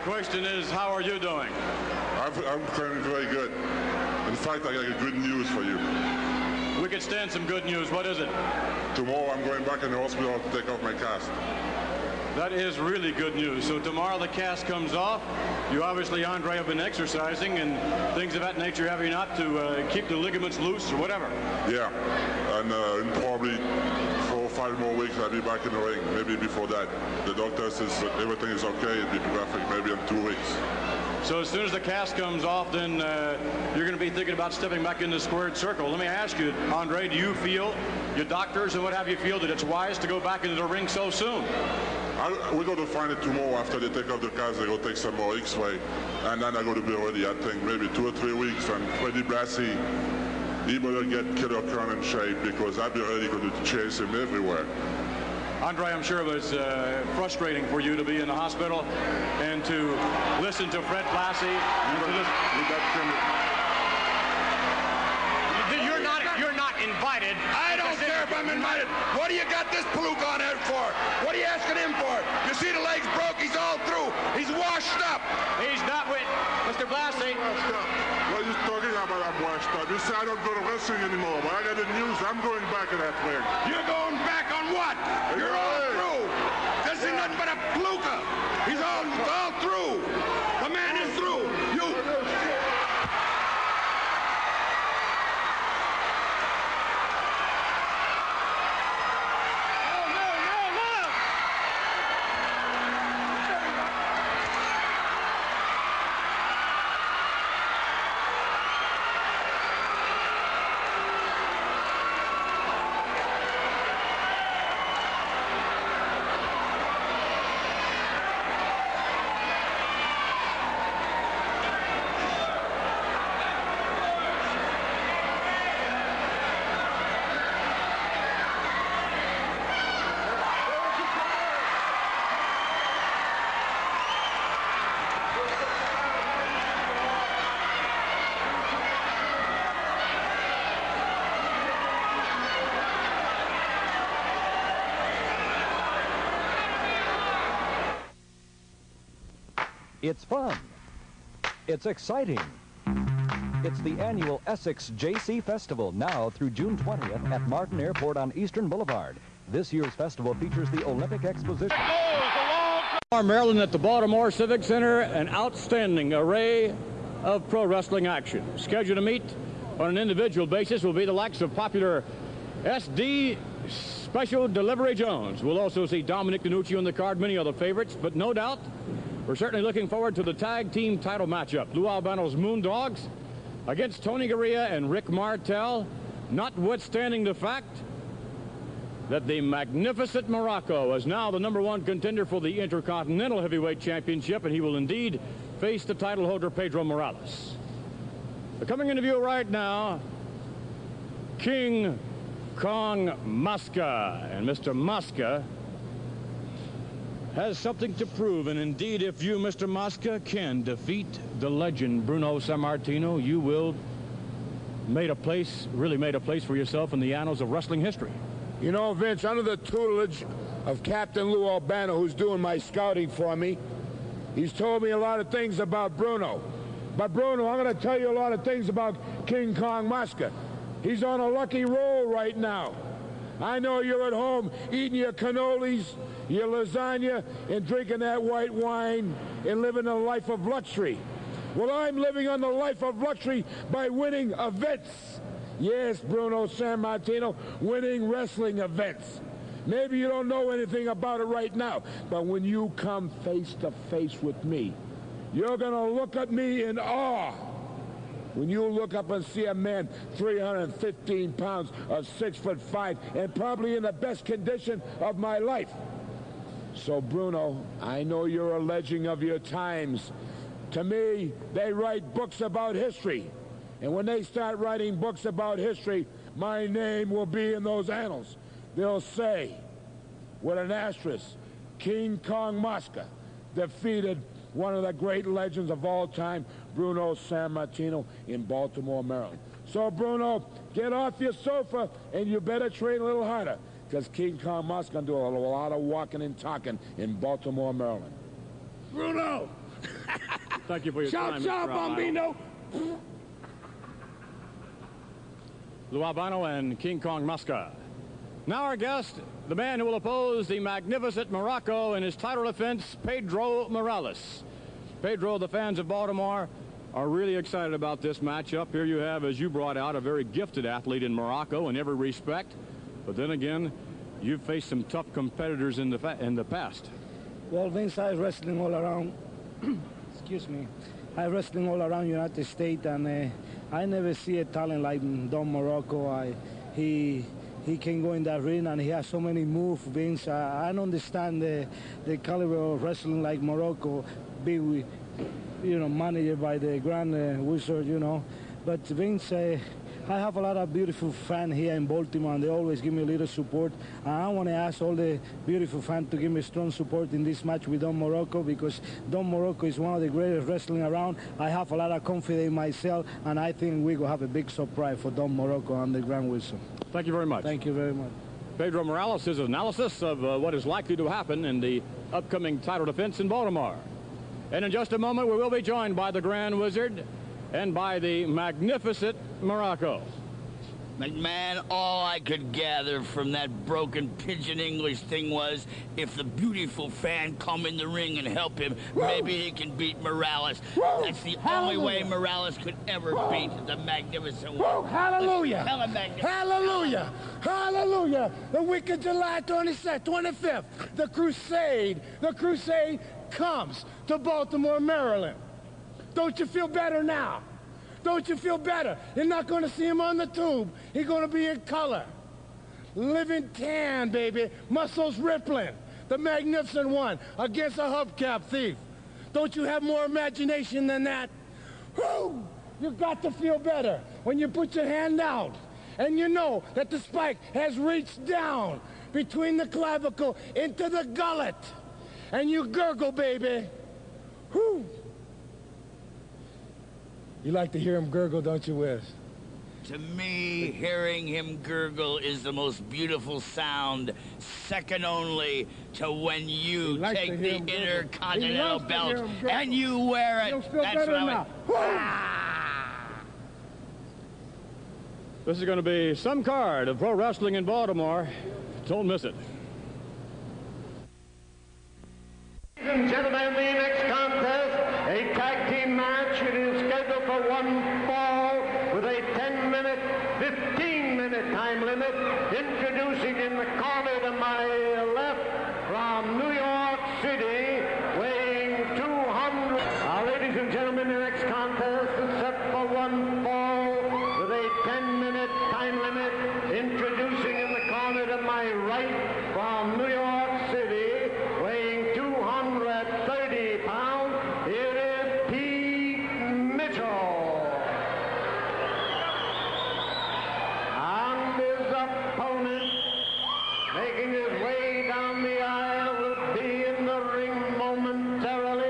question is, how are you doing? I'm feeling very good. In fact, I got good news for you. We could stand some good news. What is it? Tomorrow I'm going back in the hospital to take off my cast. That is really good news. So tomorrow the cast comes off. You obviously, Andre, have been exercising and things of that nature, have you not, to keep the ligaments loose or whatever? Yeah, and in probably 4 or 5 more weeks I'll be back in the ring. Maybe before that. The doctor says everything is okay. It'll be perfect maybe in 2 weeks. So as soon as the cast comes off, then you're going to be thinking about stepping back in the squared circle. Let me ask you, Andre, do you feel, your doctors and what have you feel, that it's wise to go back into the ring so soon? We're going to find it tomorrow after they take off the cast. They go take some more X-ray, and then I'm going to be ready, I think, maybe 2 or 3 weeks. And Freddie Blassie, he better get Killer Khan in shape because I'll be ready to chase him everywhere. Andre, I'm sure it was frustrating for you to be in the hospital and to listen to Fred Blassie. You're not invited. I don't care if I'm invited. What do you got this Palook on out for? What are you asking him for? You see the legs broke. He's all through. He's washed up. He's not with Mr. Blassie. What are you talking about? I'm washed up. You say I don't go to wrestling anymore. But I got the news. I'm going back in that ring. You're going back on what? You're all through. This is nothing but a Palooka. He's all through. The man is through. You. It's fun. It's exciting. It's the annual Essex JC Festival, now through June 20th at Martin Airport on Eastern Boulevard. This year's festival features the Olympic Exposition. Maryland at the Baltimore Civic Center, an outstanding array of pro wrestling action. Scheduled to meet on an individual basis will be the likes of popular SD Special Delivery Jones. We'll also see Dominic DeNucci on the card, many other favorites, but no doubt we're certainly looking forward to the tag team title matchup. Lou Albano's Moondogs against Tony Garea and Rick Martel, notwithstanding the fact that the magnificent Morocco is now the #1 contender for the Intercontinental Heavyweight Championship, and he will indeed face the title holder, Pedro Morales. Coming into view right now, King Kong Mosca. And Mr. Mosca has something to prove, and indeed, if you, Mr. Mosca, can defeat the legend Bruno Sammartino, you will really made a place for yourself in the annals of wrestling history. You know, Vince, under the tutelage of Captain Lou Albano, who's doing my scouting for me, he's told me a lot of things about Bruno. But Bruno, I'm going to tell you a lot of things about King Kong Mosca. He's on a lucky roll right now. I know you're at home eating your cannolis, your lasagna, and drinking that white wine and living a life of luxury. Well, I'm living on the life of luxury by winning events. Yes, Bruno Sammartino, winning wrestling events. Maybe you don't know anything about it right now, but when you come face to face with me, you're going to look at me in awe. When you look up and see a man 315 pounds, 6'5", and probably in the best condition of my life. So, Bruno, I know you're a legend of your times. To me, they write books about history. And when they start writing books about history, my name will be in those annals. They'll say, with an asterisk, King Kong Mosca defeated one of the great legends of all time, Bruno Sammartino, in Baltimore, Maryland. So, Bruno, get off your sofa, and you better train a little harder, because King Kong Mosca can do a lot of walking and talking in Baltimore, Maryland. Bruno, Thank you for your Ciao, time, ciao, Mr. Albano. Bambino. Lou Albano and King Kong Musca. Now our guest, the man who will oppose the magnificent Morocco in his title defense, Pedro Morales. Pedro, the fans of Baltimore are really excited about this matchup. Here you have, as you brought out, a very gifted athlete in Morocco in every respect. But then again, you've faced some tough competitors in the past. Well, Vince, I wrestling all around. Excuse me. I wrestling all around United States, and I never see a talent like Don Morocco. He can go in that ring, and he has so many moves, Vince. I don't understand the caliber of wrestling like Morocco, being, managed by the Grand Wizard, But Vince, I have a lot of beautiful fans here in Baltimore, and they always give me a little support. And I want to ask all the beautiful fans to give me strong support in this match with Don Morocco, because Don Morocco is one of the greatest wrestling around. I have a lot of confidence in myself, and I think we're going to have a big surprise for Don Morocco and the Grand Wizard. Thank you very much. Thank you very much. Pedro Morales' analysis of what is likely to happen in the upcoming title defense in Baltimore. And in just a moment, we will be joined by the Grand Wizard and by the magnificent Morocco. McMahon, all I could gather from that broken pigeon English thing was if the beautiful fan come in the ring and help him, maybe he can beat Morales. That's the only way Morales could ever beat the magnificent one. Hallelujah! Magnificent. Hallelujah! Hallelujah! The week of July 25th, the crusade comes to Baltimore, Maryland. Don't you feel better now? Don't you feel better? You're not going to see him on the tube. He's going to be in color. Living tan, baby. Muscles rippling. The magnificent one against a hubcap thief. Don't you have more imagination than that? Woo! You've got to feel better when you put your hand out and you know that the spike has reached down between the clavicle into the gullet. And you gurgle, baby. Whoo! You like to hear him gurgle, don't you, Wes? To me, hearing him gurgle is the most beautiful sound, second only to when you take the Intercontinental belt and you wear it. That's what I want. This is going to be some card of pro wrestling in Baltimore. Don't miss it. Ladies and gentlemen, the next contest, a tag team match. It is scheduled for one fall with a 10-minute, 15-minute time limit. Introducing in the corner to my left from New York City, weighing 200. Ladies and gentlemen, the next contest is set for one fall with a 10-minute time limit. Introducing in the corner to my right from New York City, weighing 230 pounds, it is Pete Mitchell. And his opponent, making his way down the aisle, will be in the ring momentarily.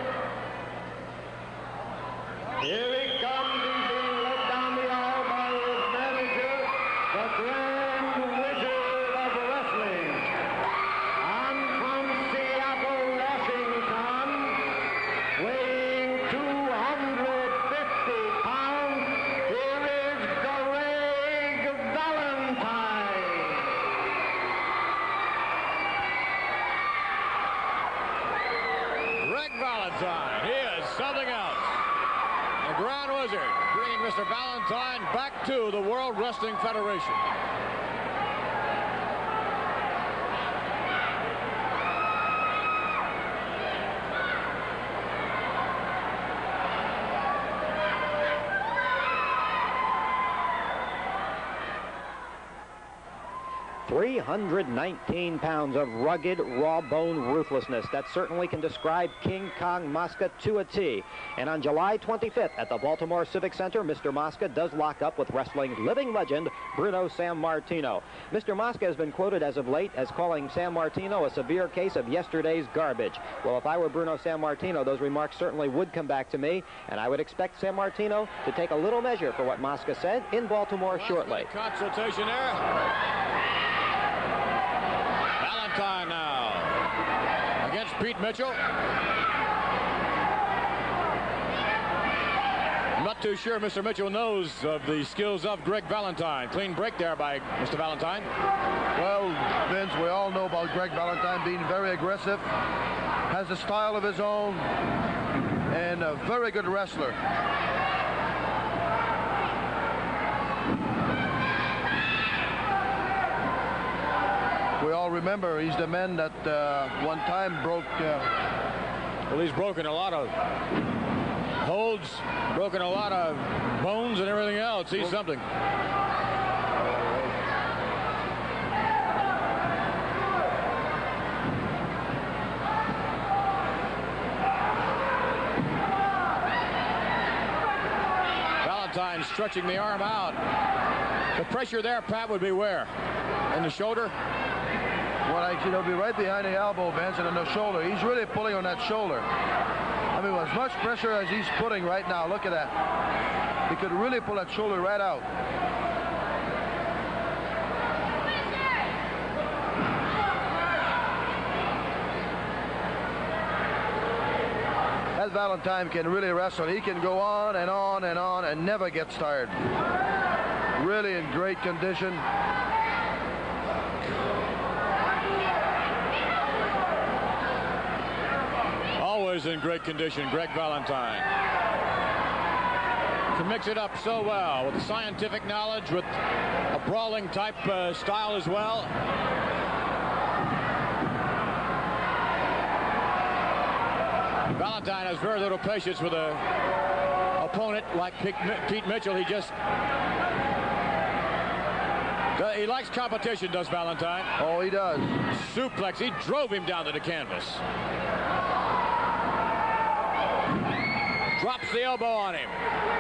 Here he comes. He's being led down the aisle by his manager, the Grand Wizard of Wrestling. And from Seattle, Washington, weighing 250 pounds, here is Greg Valentine. Greg Valentine, he is something else. The Grand Wizard bringing Mr. Valentine back to the World Wrestling Federation. $319 pounds of rugged, raw-bone ruthlessness. That certainly can describe King Kong Mosca to a T. And on July 25th at the Baltimore Civic Center, Mr. Mosca does lock up with wrestling's living legend, Bruno Sammartino. Mr. Mosca has been quoted as of late as calling Sammartino a severe case of yesterday's garbage. Well, if I were Bruno Sammartino, those remarks certainly would come back to me, and I would expect Sammartino to take a little measure for what Mosca said in Baltimore shortly. Consultation there. Valentine now against Pete Mitchell. not too sure Mr. Mitchell knows of the skills of Greg Valentine. Clean break there by Mr. Valentine. Well, Vince, we all know about Greg Valentine being very aggressive, has a style of his own, and a very good wrestler. We all remember he's the man that one time broke... Well, he's broken a lot of holds, broken a lot of bones and everything else. He's something. Valentine stretching the arm out. The pressure there, Pat, would be where? In the shoulder? Well, actually, it'll be right behind the elbow, Vince, and on the shoulder. He's really pulling on that shoulder. I mean, as much pressure as he's putting right now, look at that. He could really pull that shoulder right out. That Valentine can really wrestle. He can go on and on and on and never gets tired. Really in great condition. Always in great condition, Greg Valentine. To mix it up so well with scientific knowledge, with a brawling type style as well. Valentine has very little patience with an opponent like Pete Mitchell. He just... he likes competition, does Valentine. Oh, he does. Suplex. He drove him down to the canvas. Drops the elbow on him.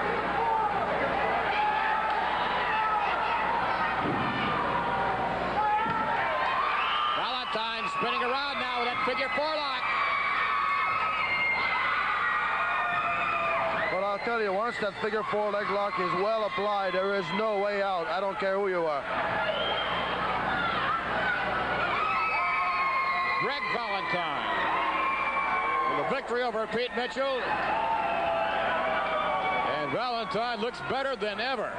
Valentine spinning around now with that figure four lock. Well, I'll tell you, once that figure four leg lock is well applied, there is no way out. I don't care who you are. Greg Valentine with a victory over Pete Mitchell. And Valentine looks better than ever.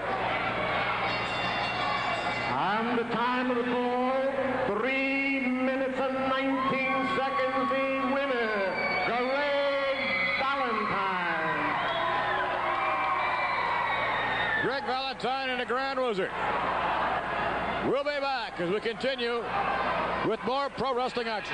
And the time of the ball, 3 minutes and 19 seconds. The winner, Greg Valentine. Greg Valentine and the Grand Wizard. We'll be back as we continue with more pro wrestling action.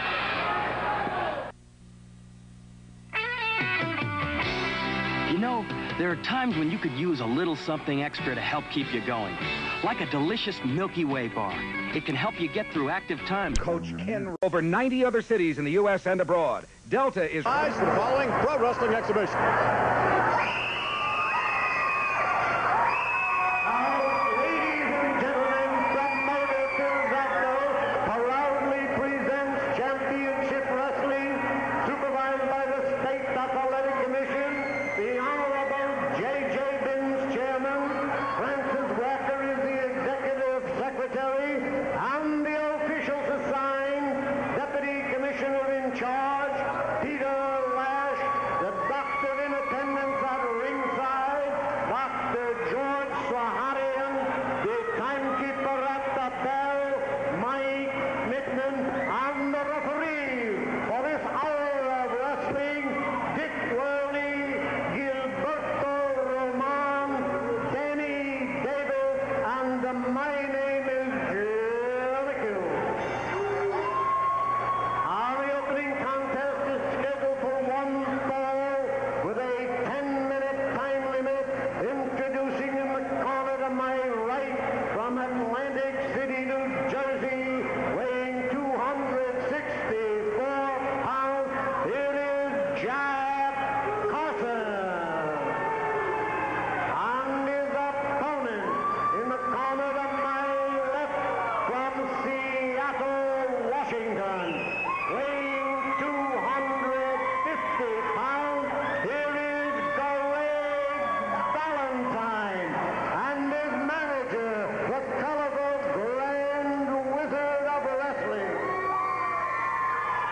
You know, there are times when you could use a little something extra to help keep you going. Like a delicious Milky Way bar. It can help you get through active times. Coach Ken, over 90 other cities in the U.S. and abroad. Delta is... Eyes for the following pro wrestling exhibition.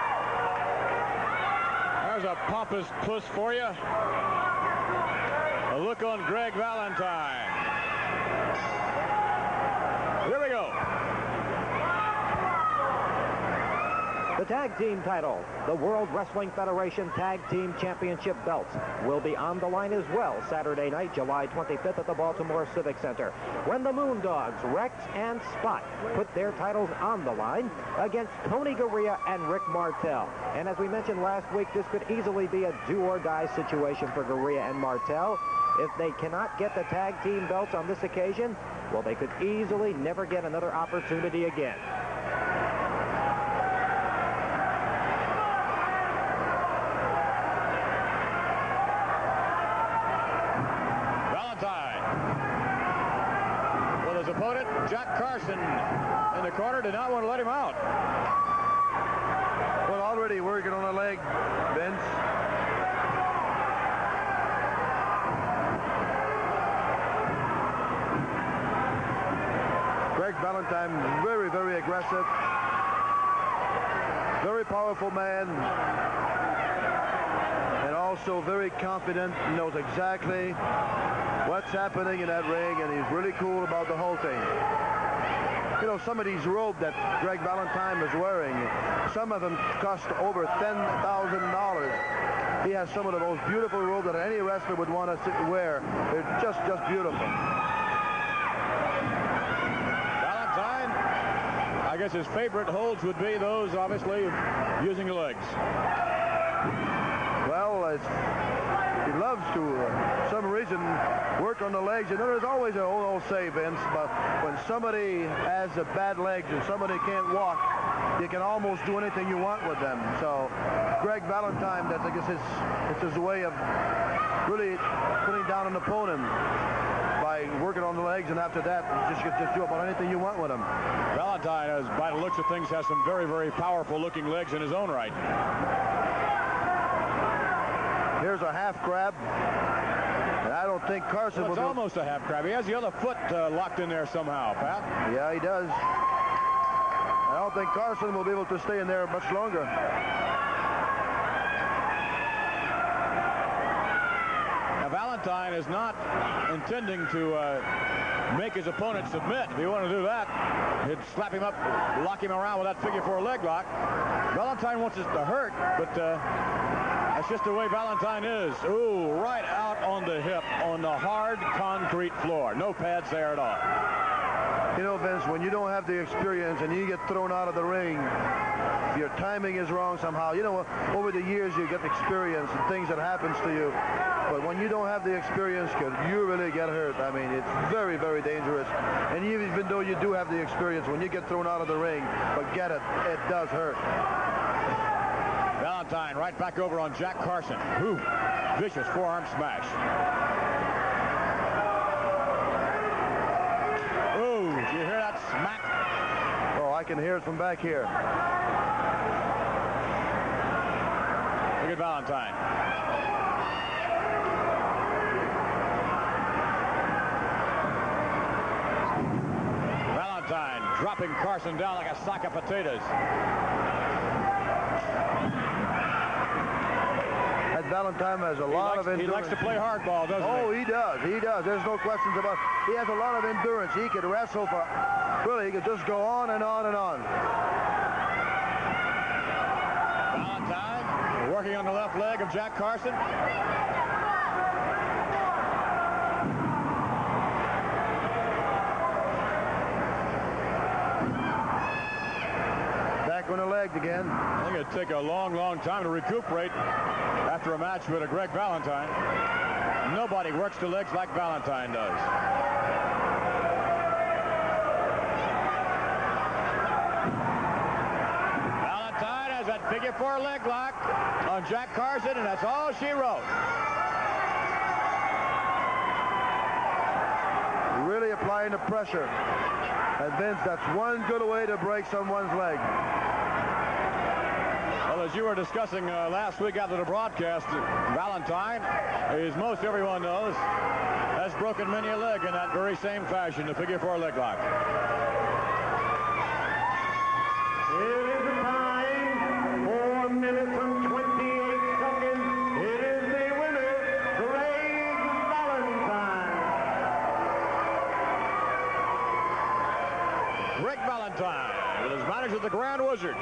Pompous puss for you. A look on Greg Valentine. Here we go. The tag team title, the World Wrestling Federation Tag Team Championship belts, will be on the line as well Saturday night, July 25th at the Baltimore Civic Center, when the Moondogs, Rex and Spot, put their titles on the line against Tony Garea and Rick Martel. And as we mentioned last week, this could easily be a do-or-die situation for Garea and Martel. If they cannot get the tag team belts on this occasion, well, they could easily never get another opportunity again. His opponent, Jack Carson, in the corner, did not want to let him out. Well, already working on a leg, Vince. Greg Valentine, very, very aggressive. Very powerful man. And also very confident, knows exactly what's happening in that ring, and he's really cool about the whole thing. You know, some of these robes that Greg Valentine is wearing, some of them cost over $10,000. He has some of the most beautiful robes that any wrestler would want to wear. They're just beautiful. Valentine, I guess his favorite holds would be those, obviously, using the legs. Well, he loves to, for some reason, work on the legs. You know, there's always an old say, Vince, but when somebody has a bad legs and somebody can't walk, you can almost do anything you want with them. So, Greg Valentine, that's, I guess, it's his way of really putting down an opponent by working on the legs, and after that, you can just do about anything you want with him. Valentine, as by the looks of things, has some very, very powerful-looking legs in his own right. Here's a half crab. And I don't think Carson will. It's almost a half crab. He has the other foot locked in there somehow, Pat. Yeah, he does. I don't think Carson will be able to stay in there much longer. Now, Valentine is not intending to make his opponent submit. If you want to do that, he'd slap him up, lock him around with that figure four leg lock. Valentine wants it to hurt, but that's just the way Valentine is. Ooh, right out on the hip on the hard concrete floor. No pads there at all. You know, Vince, when you don't have the experience and you get thrown out of the ring, your timing is wrong somehow. You know, over the years you get experience and things that happens to you. But when you don't have the experience, you really get hurt. I mean, it's very, very dangerous. And even though you do have the experience, when you get thrown out of the ring, forget it, it does hurt. Valentine right back over on Jack Carson. Ooh, vicious forearm smash. Ooh, did you hear that smack? Oh, I can hear it from back here. Look at Valentine. Valentine dropping Carson down like a sack of potatoes. That Valentine has a lot of endurance. He likes to play hardball, doesn't he? Oh, he does. He does. There's no questions about it. He has a lot of endurance. He could wrestle for, really, he could just go on and on and on. Valentine working on the left leg of Jack Carson. Back on the leg again. I think it'd take a long, long time to recuperate after a match with a Greg Valentine. Nobody works the legs like Valentine does. Valentine has that figure four leg lock on Jack Carson, and that's all she wrote. Really applying the pressure. And Vince, that's one good way to break someone's leg. Well, as you were discussing last week after the broadcast, Valentine, as most everyone knows, has broken many a leg in that very same fashion, the figure four leg lock. It is time, 4 minutes and 28 seconds. It is the winner, Greg Valentine. Wizard.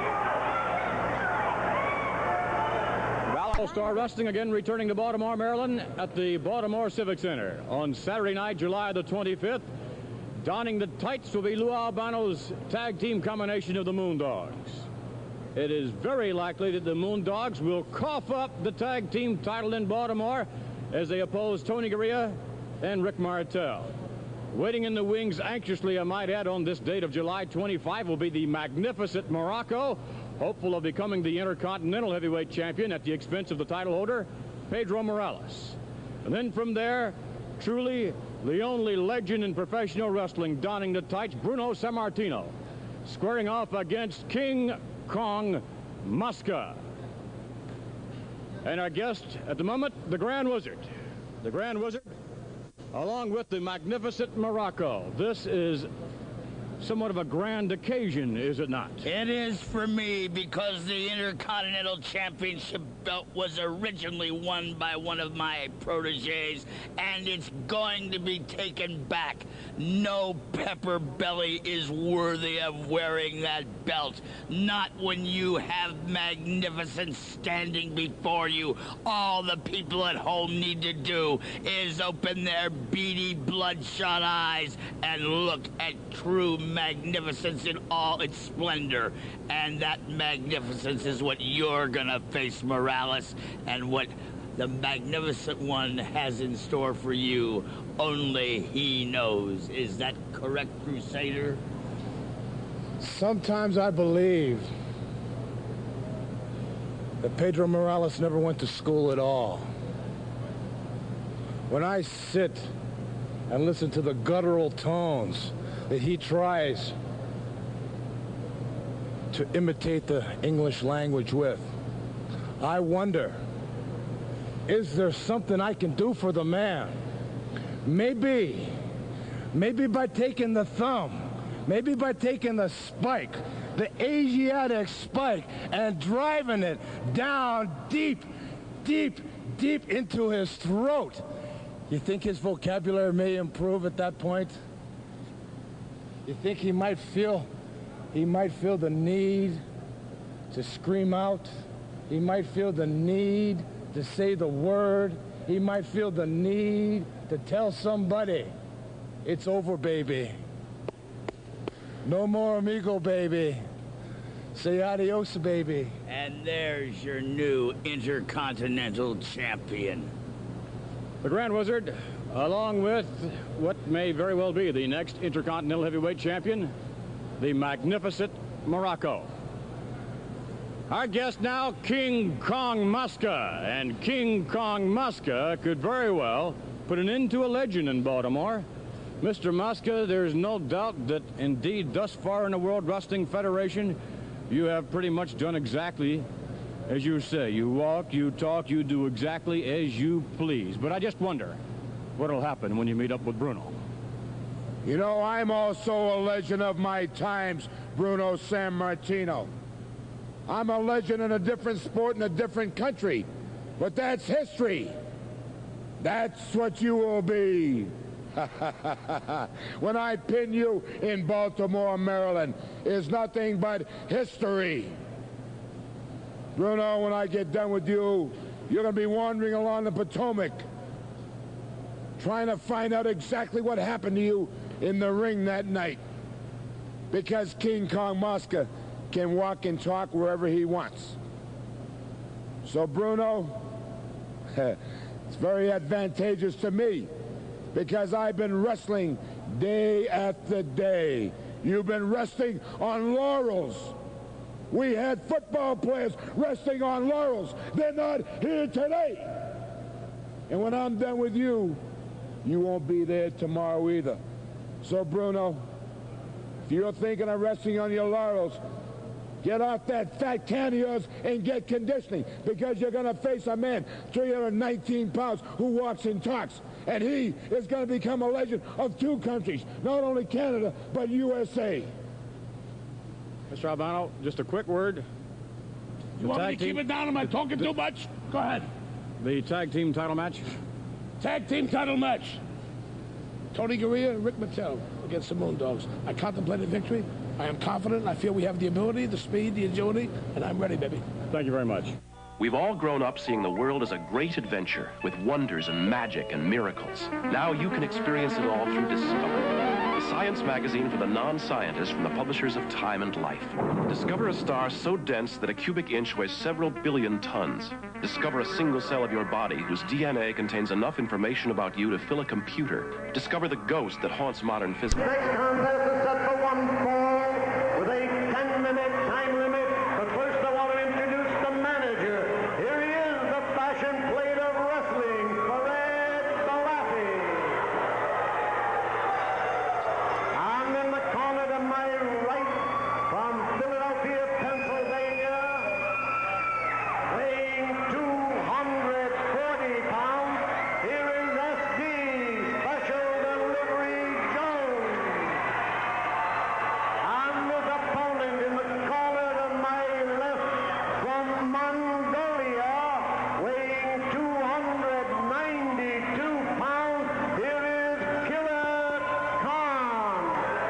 All-Star Wrestling again returning to Baltimore, Maryland at the Baltimore Civic Center on Saturday night, July the 25th. Donning the tights will be Lou Albano's tag team combination of the Moondogs. It is very likely that the Moondogs will cough up the tag team title in Baltimore as they oppose Tony Garea and Rick Martel. Waiting in the wings anxiously, I might add, on this date of July 25 will be the magnificent Morocco, hopeful of becoming the Intercontinental Heavyweight Champion at the expense of the title holder, Pedro Morales. And then from there, truly the only legend in professional wrestling donning the tights, Bruno Sammartino, squaring off against King Kong Mosca. And our guest at the moment, the Grand Wizard. The Grand Wizard, along with the magnificent Morocco. This is somewhat of a grand occasion, is it not? It is for me, because the Intercontinental Championship belt was originally won by one of my proteges, and it's going to be taken back. No pepper belly is worthy of wearing that belt. Not when you have magnificence standing before you. All the people at home need to do is open their beady, bloodshot eyes and look at true magnificence in all its splendor. And that magnificence is what you're gonna face, Morales, and what the Magnificent One has in store for you. Only he knows. Is that correct, Crusader? Sometimes I believe that Pedro Morales never went to school at all. When I sit and listen to the guttural tones that he tries to imitate the English language with, I wonder, is there something I can do for the man? Maybe by taking the thumb, maybe by taking the spike, the Asiatic spike, and driving it down deep, deep, deep into his throat. You think his vocabulary may improve at that point? You think he might feel the need to scream out? He might feel the need to say the word. He might feel the need to tell somebody, it's over, baby. No more amigo, baby. Say adios, baby. And there's your new Intercontinental Champion. The Grand Wizard, along with what may very well be the next Intercontinental Heavyweight Champion, the magnificent Morocco. Our guest now, King Kong Mosca. And King Kong Mosca could very well put an end to a legend in Baltimore. Mr. Mosca, there's no doubt that indeed thus far in the World Wrestling Federation, you have pretty much done exactly as you say. You walk, you talk, you do exactly as you please. But I just wonder what'll happen when you meet up with Bruno. You know, I'm also a legend of my times, Bruno Sammartino. I'm a legend in a different sport in a different country, but that's history. That's what you will be. When I pin you in Baltimore, Maryland, is nothing but history. Bruno, when I get done with you, you're going to be wandering along the Potomac, trying to find out exactly what happened to you in the ring that night. Because King Kong Mosca can walk and talk wherever he wants. So, Bruno, it's very advantageous to me, because I've been wrestling day after day. You've been resting on laurels. We had football players resting on laurels. They're not here today. And when I'm done with you, you won't be there tomorrow either. So, Bruno, if you're thinking of resting on your laurels, get off that fat can of yours and get conditioning, because you're going to face a man, 319 pounds, who walks and talks. And he is going to become a legend of two countries, not only Canada, but USA. Mr. Albano, just a quick word. You want me to keep it down? Am I talking too much? Go ahead. The tag team title match? Tag team title match. Tony Garea and Rick Martel against the Moondogs. I contemplated victory. I am confident, and I feel we have the ability, the speed, the agility, and I'm ready, baby. Thank you very much. We've all grown up seeing the world as a great adventure with wonders and magic and miracles. Now you can experience it all through Discover, the science magazine for the non-scientists from the publishers of Time and Life. Discover a star so dense that a cubic inch weighs several billion tons. Discover a single cell of your body whose DNA contains enough information about you to fill a computer. Discover the ghost that haunts modern physics. Next contest is set for one fall with a 10-minute time limit. But first I want to introduce the manager. Here he is, the fashion plate of wrestling, Fred Balafi. And in the corner to my right, from Philadelphia, Pennsylvania, weighing 240 pounds, here is SD Special Delivery Jones. And his opponent in the corner to my left, from Mongolia, weighing 292 pounds, here is Killer Khan.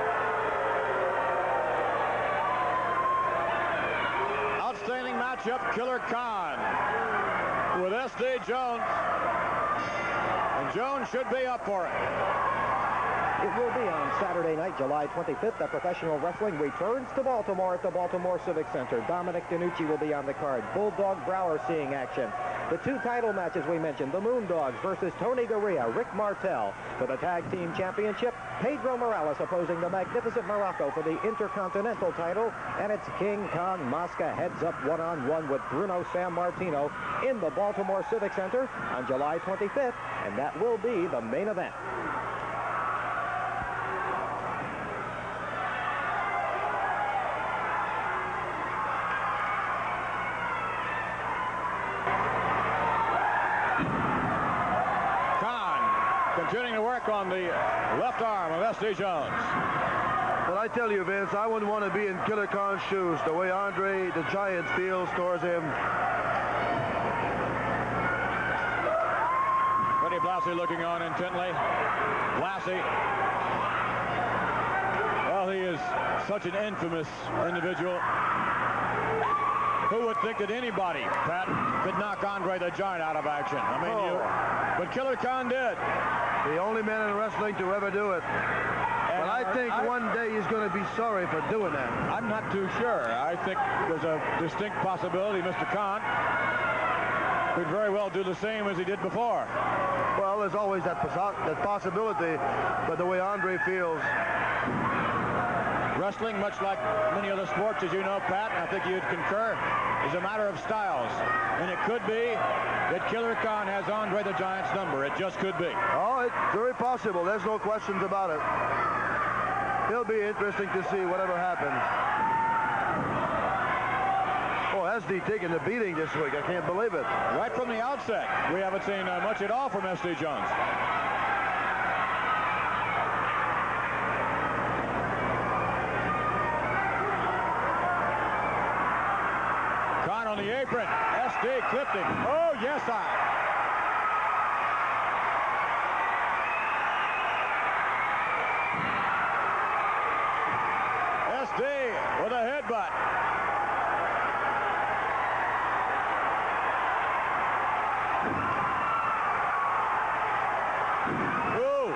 Outstanding matchup, Killer Khan with S.D. Jones. And Jones should be up for it. It will be on Saturday night, July 25th, that professional wrestling returns to Baltimore at the Baltimore Civic Center. Dominic DeNucci will be on the card. Bulldog Brower seeing action. The two title matches we mentioned, the Moondogs versus Tony Garea, Rick Martel for the Tag Team Championship. Pedro Morales opposing the Magnificent Morocco for the Intercontinental title. And it's King Kong Mosca heads up one-on-one with Bruno Sammartino in the Baltimore Civic Center on July 25th. And that will be the main event. Continuing to work on the left arm of S.D. Jones. But I tell you, Vince, I wouldn't want to be in Killer Khan's shoes, the way Andre the Giant feels towards him. Freddie Blassie looking on intently. Blassie. Well, he is such an infamous individual. Who would think that anybody, Pat, could knock Andre the Giant out of action? I mean, but Killer Khan did. The only man in wrestling to ever do it. But I think one day he's going to be sorry for doing that. I'm not too sure. I think there's a distinct possibility Mr. Khan could very well do the same as he did before. Well, there's always that possibility, but the way Andre feels. Wrestling, much like many other sports, as you know, Pat, and I think you'd concur, is a matter of styles. And it could be that Killer Khan has Andre the Giant's number. It just could be. Oh, it's very possible. There's no questions about it. It'll be interesting to see whatever happens. Oh, SD taking the beating this week. I can't believe it. Right from the outset, we haven't seen much at all from S.D. Jones. On the apron, SD clipped him. Oh, yes, SD with a headbutt. Ooh.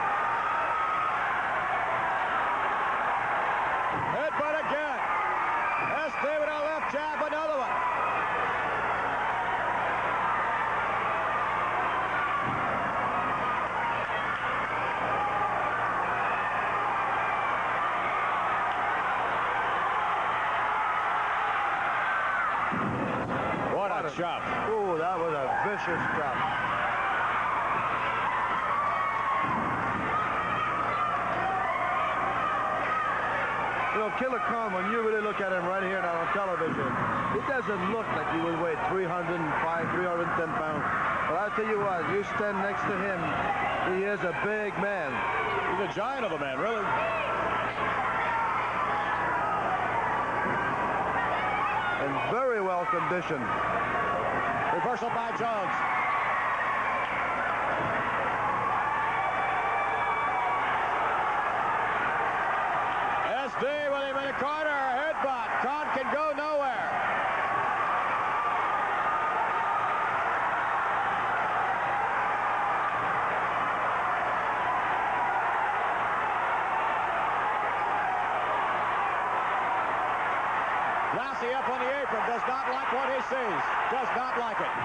Headbutt again. SD with a left jab, another one. What a chop. Oh, that was a vicious chop. You know, Killer Khan, when you really look at him right here now on television, it doesn't look like he would weigh 305, 310 pounds. But I'll tell you what, you stand next to him, he is a big man. He's a giant of a man, really. And very well conditioned. Reversal by Jones. SD with him in Blassie up on the apron, does not like what he sees. Does not like it.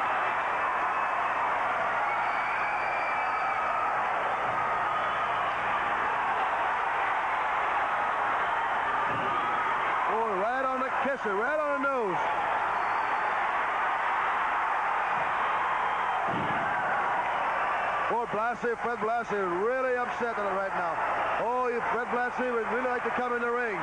Oh, right on the kisser, right on the nose. Poor Blassie, Fred Blassie, really upset at it right now. Oh, Fred Blassie would really like to come in the ring.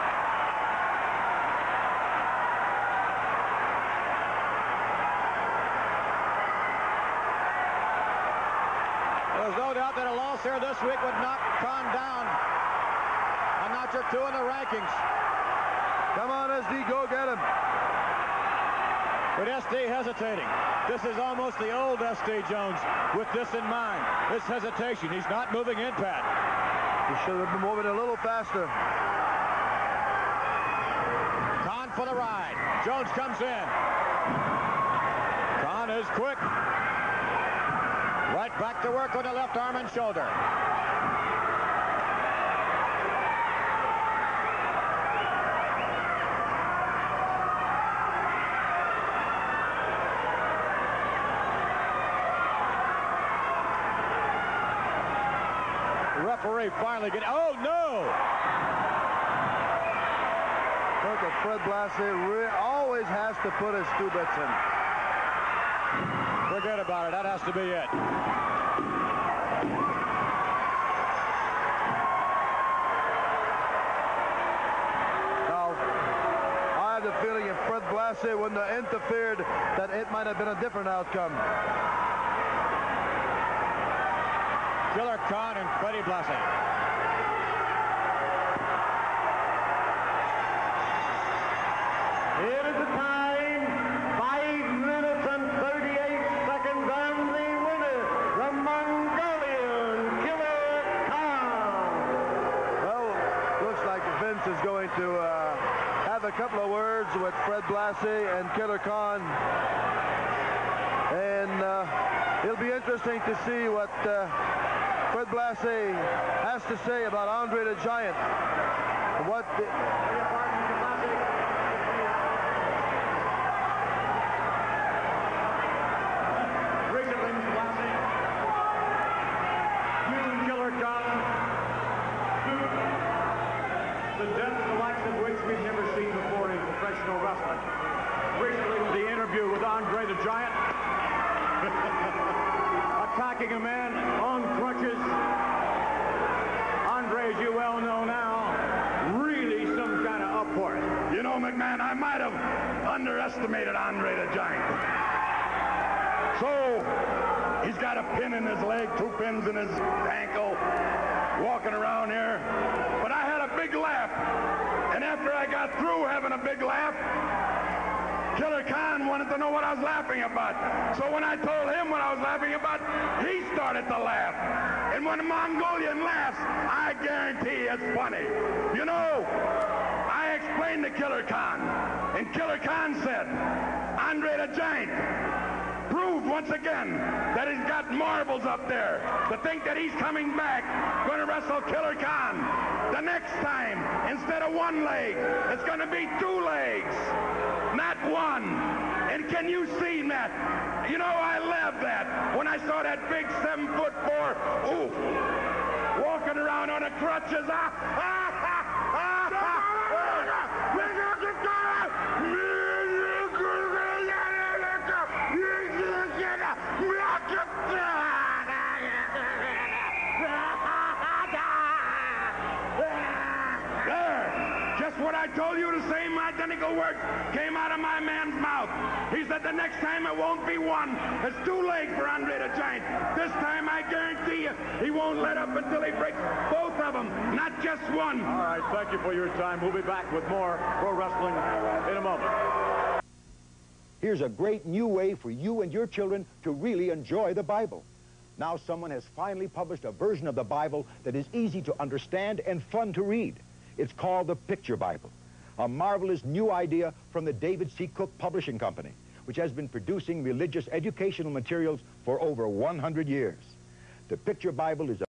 There's no doubt that a loss here this week would knock Khan down a notch or two in the rankings. Come on, SD, go get him. But SD hesitating. This is almost the old SD Jones with this in mind. This hesitation. He's not moving in, Pat. He should have been moving a little faster. Khan for the ride. Jones comes in. Khan is quick. Right back to work on the left arm and shoulder. The referee finally oh no! Look at Fred Blassie, always has to put his 2 bits in. Forget about it. That has to be it. Now, I have the feeling if Fred Blassie wouldn't have interfered, that it might have been a different outcome. Killer Khan and Freddie Blassie. Here is the time, 5 minutes and 38 seconds, and the winner, the Mongolian Killer Khan. Well, looks like Vince is going to have a couple of words with Fred Blassie and Killer Khan. And it'll be interesting to see what Fred Blassie has to say about Andre the Giant. The depth, the likes of which we've never seen before in professional wrestling. Recently, the interview with Andre the Giant. Attacking a man on crutches. Andre, as you well know now, really some kind of up for it. You know, McMahon, I might have underestimated Andre the Giant. So, he's got a pin in his leg, 2 pins in his ankle, walking around here. But I had a big laugh. And after I got through having a big laugh, Killer Khan wanted to know what I was laughing about. So when I told him what I was laughing about, he started to laugh. And when a Mongolian laughs, I guarantee it's funny. You know, I explained to Killer Khan, and Killer Khan said, Andre the Giant proved once again that he's got marbles up there. To think that he's coming back, going to wrestle Killer Khan. The next time, instead of 1 leg, it's going to be 2 legs, not 1. And can you see that? You know, I loved that when I saw that big 7'4", oof, walking around on the crutches. What I told you, the same identical words came out of my man's mouth. He said the next time it won't be 1. It's 2 legs for Andre the Giant. This time I guarantee you he won't let up until he breaks both of them, not just 1. All right, thank you for your time. We'll be back with more pro wrestling in a moment. Here's a great new way for you and your children to really enjoy the Bible. Now someone has finally published a version of the Bible that is easy to understand and fun to read. It's called the Picture Bible, a marvelous new idea from the David C. Cook Publishing Company, which has been producing religious educational materials for over 100 years. The Picture Bible is a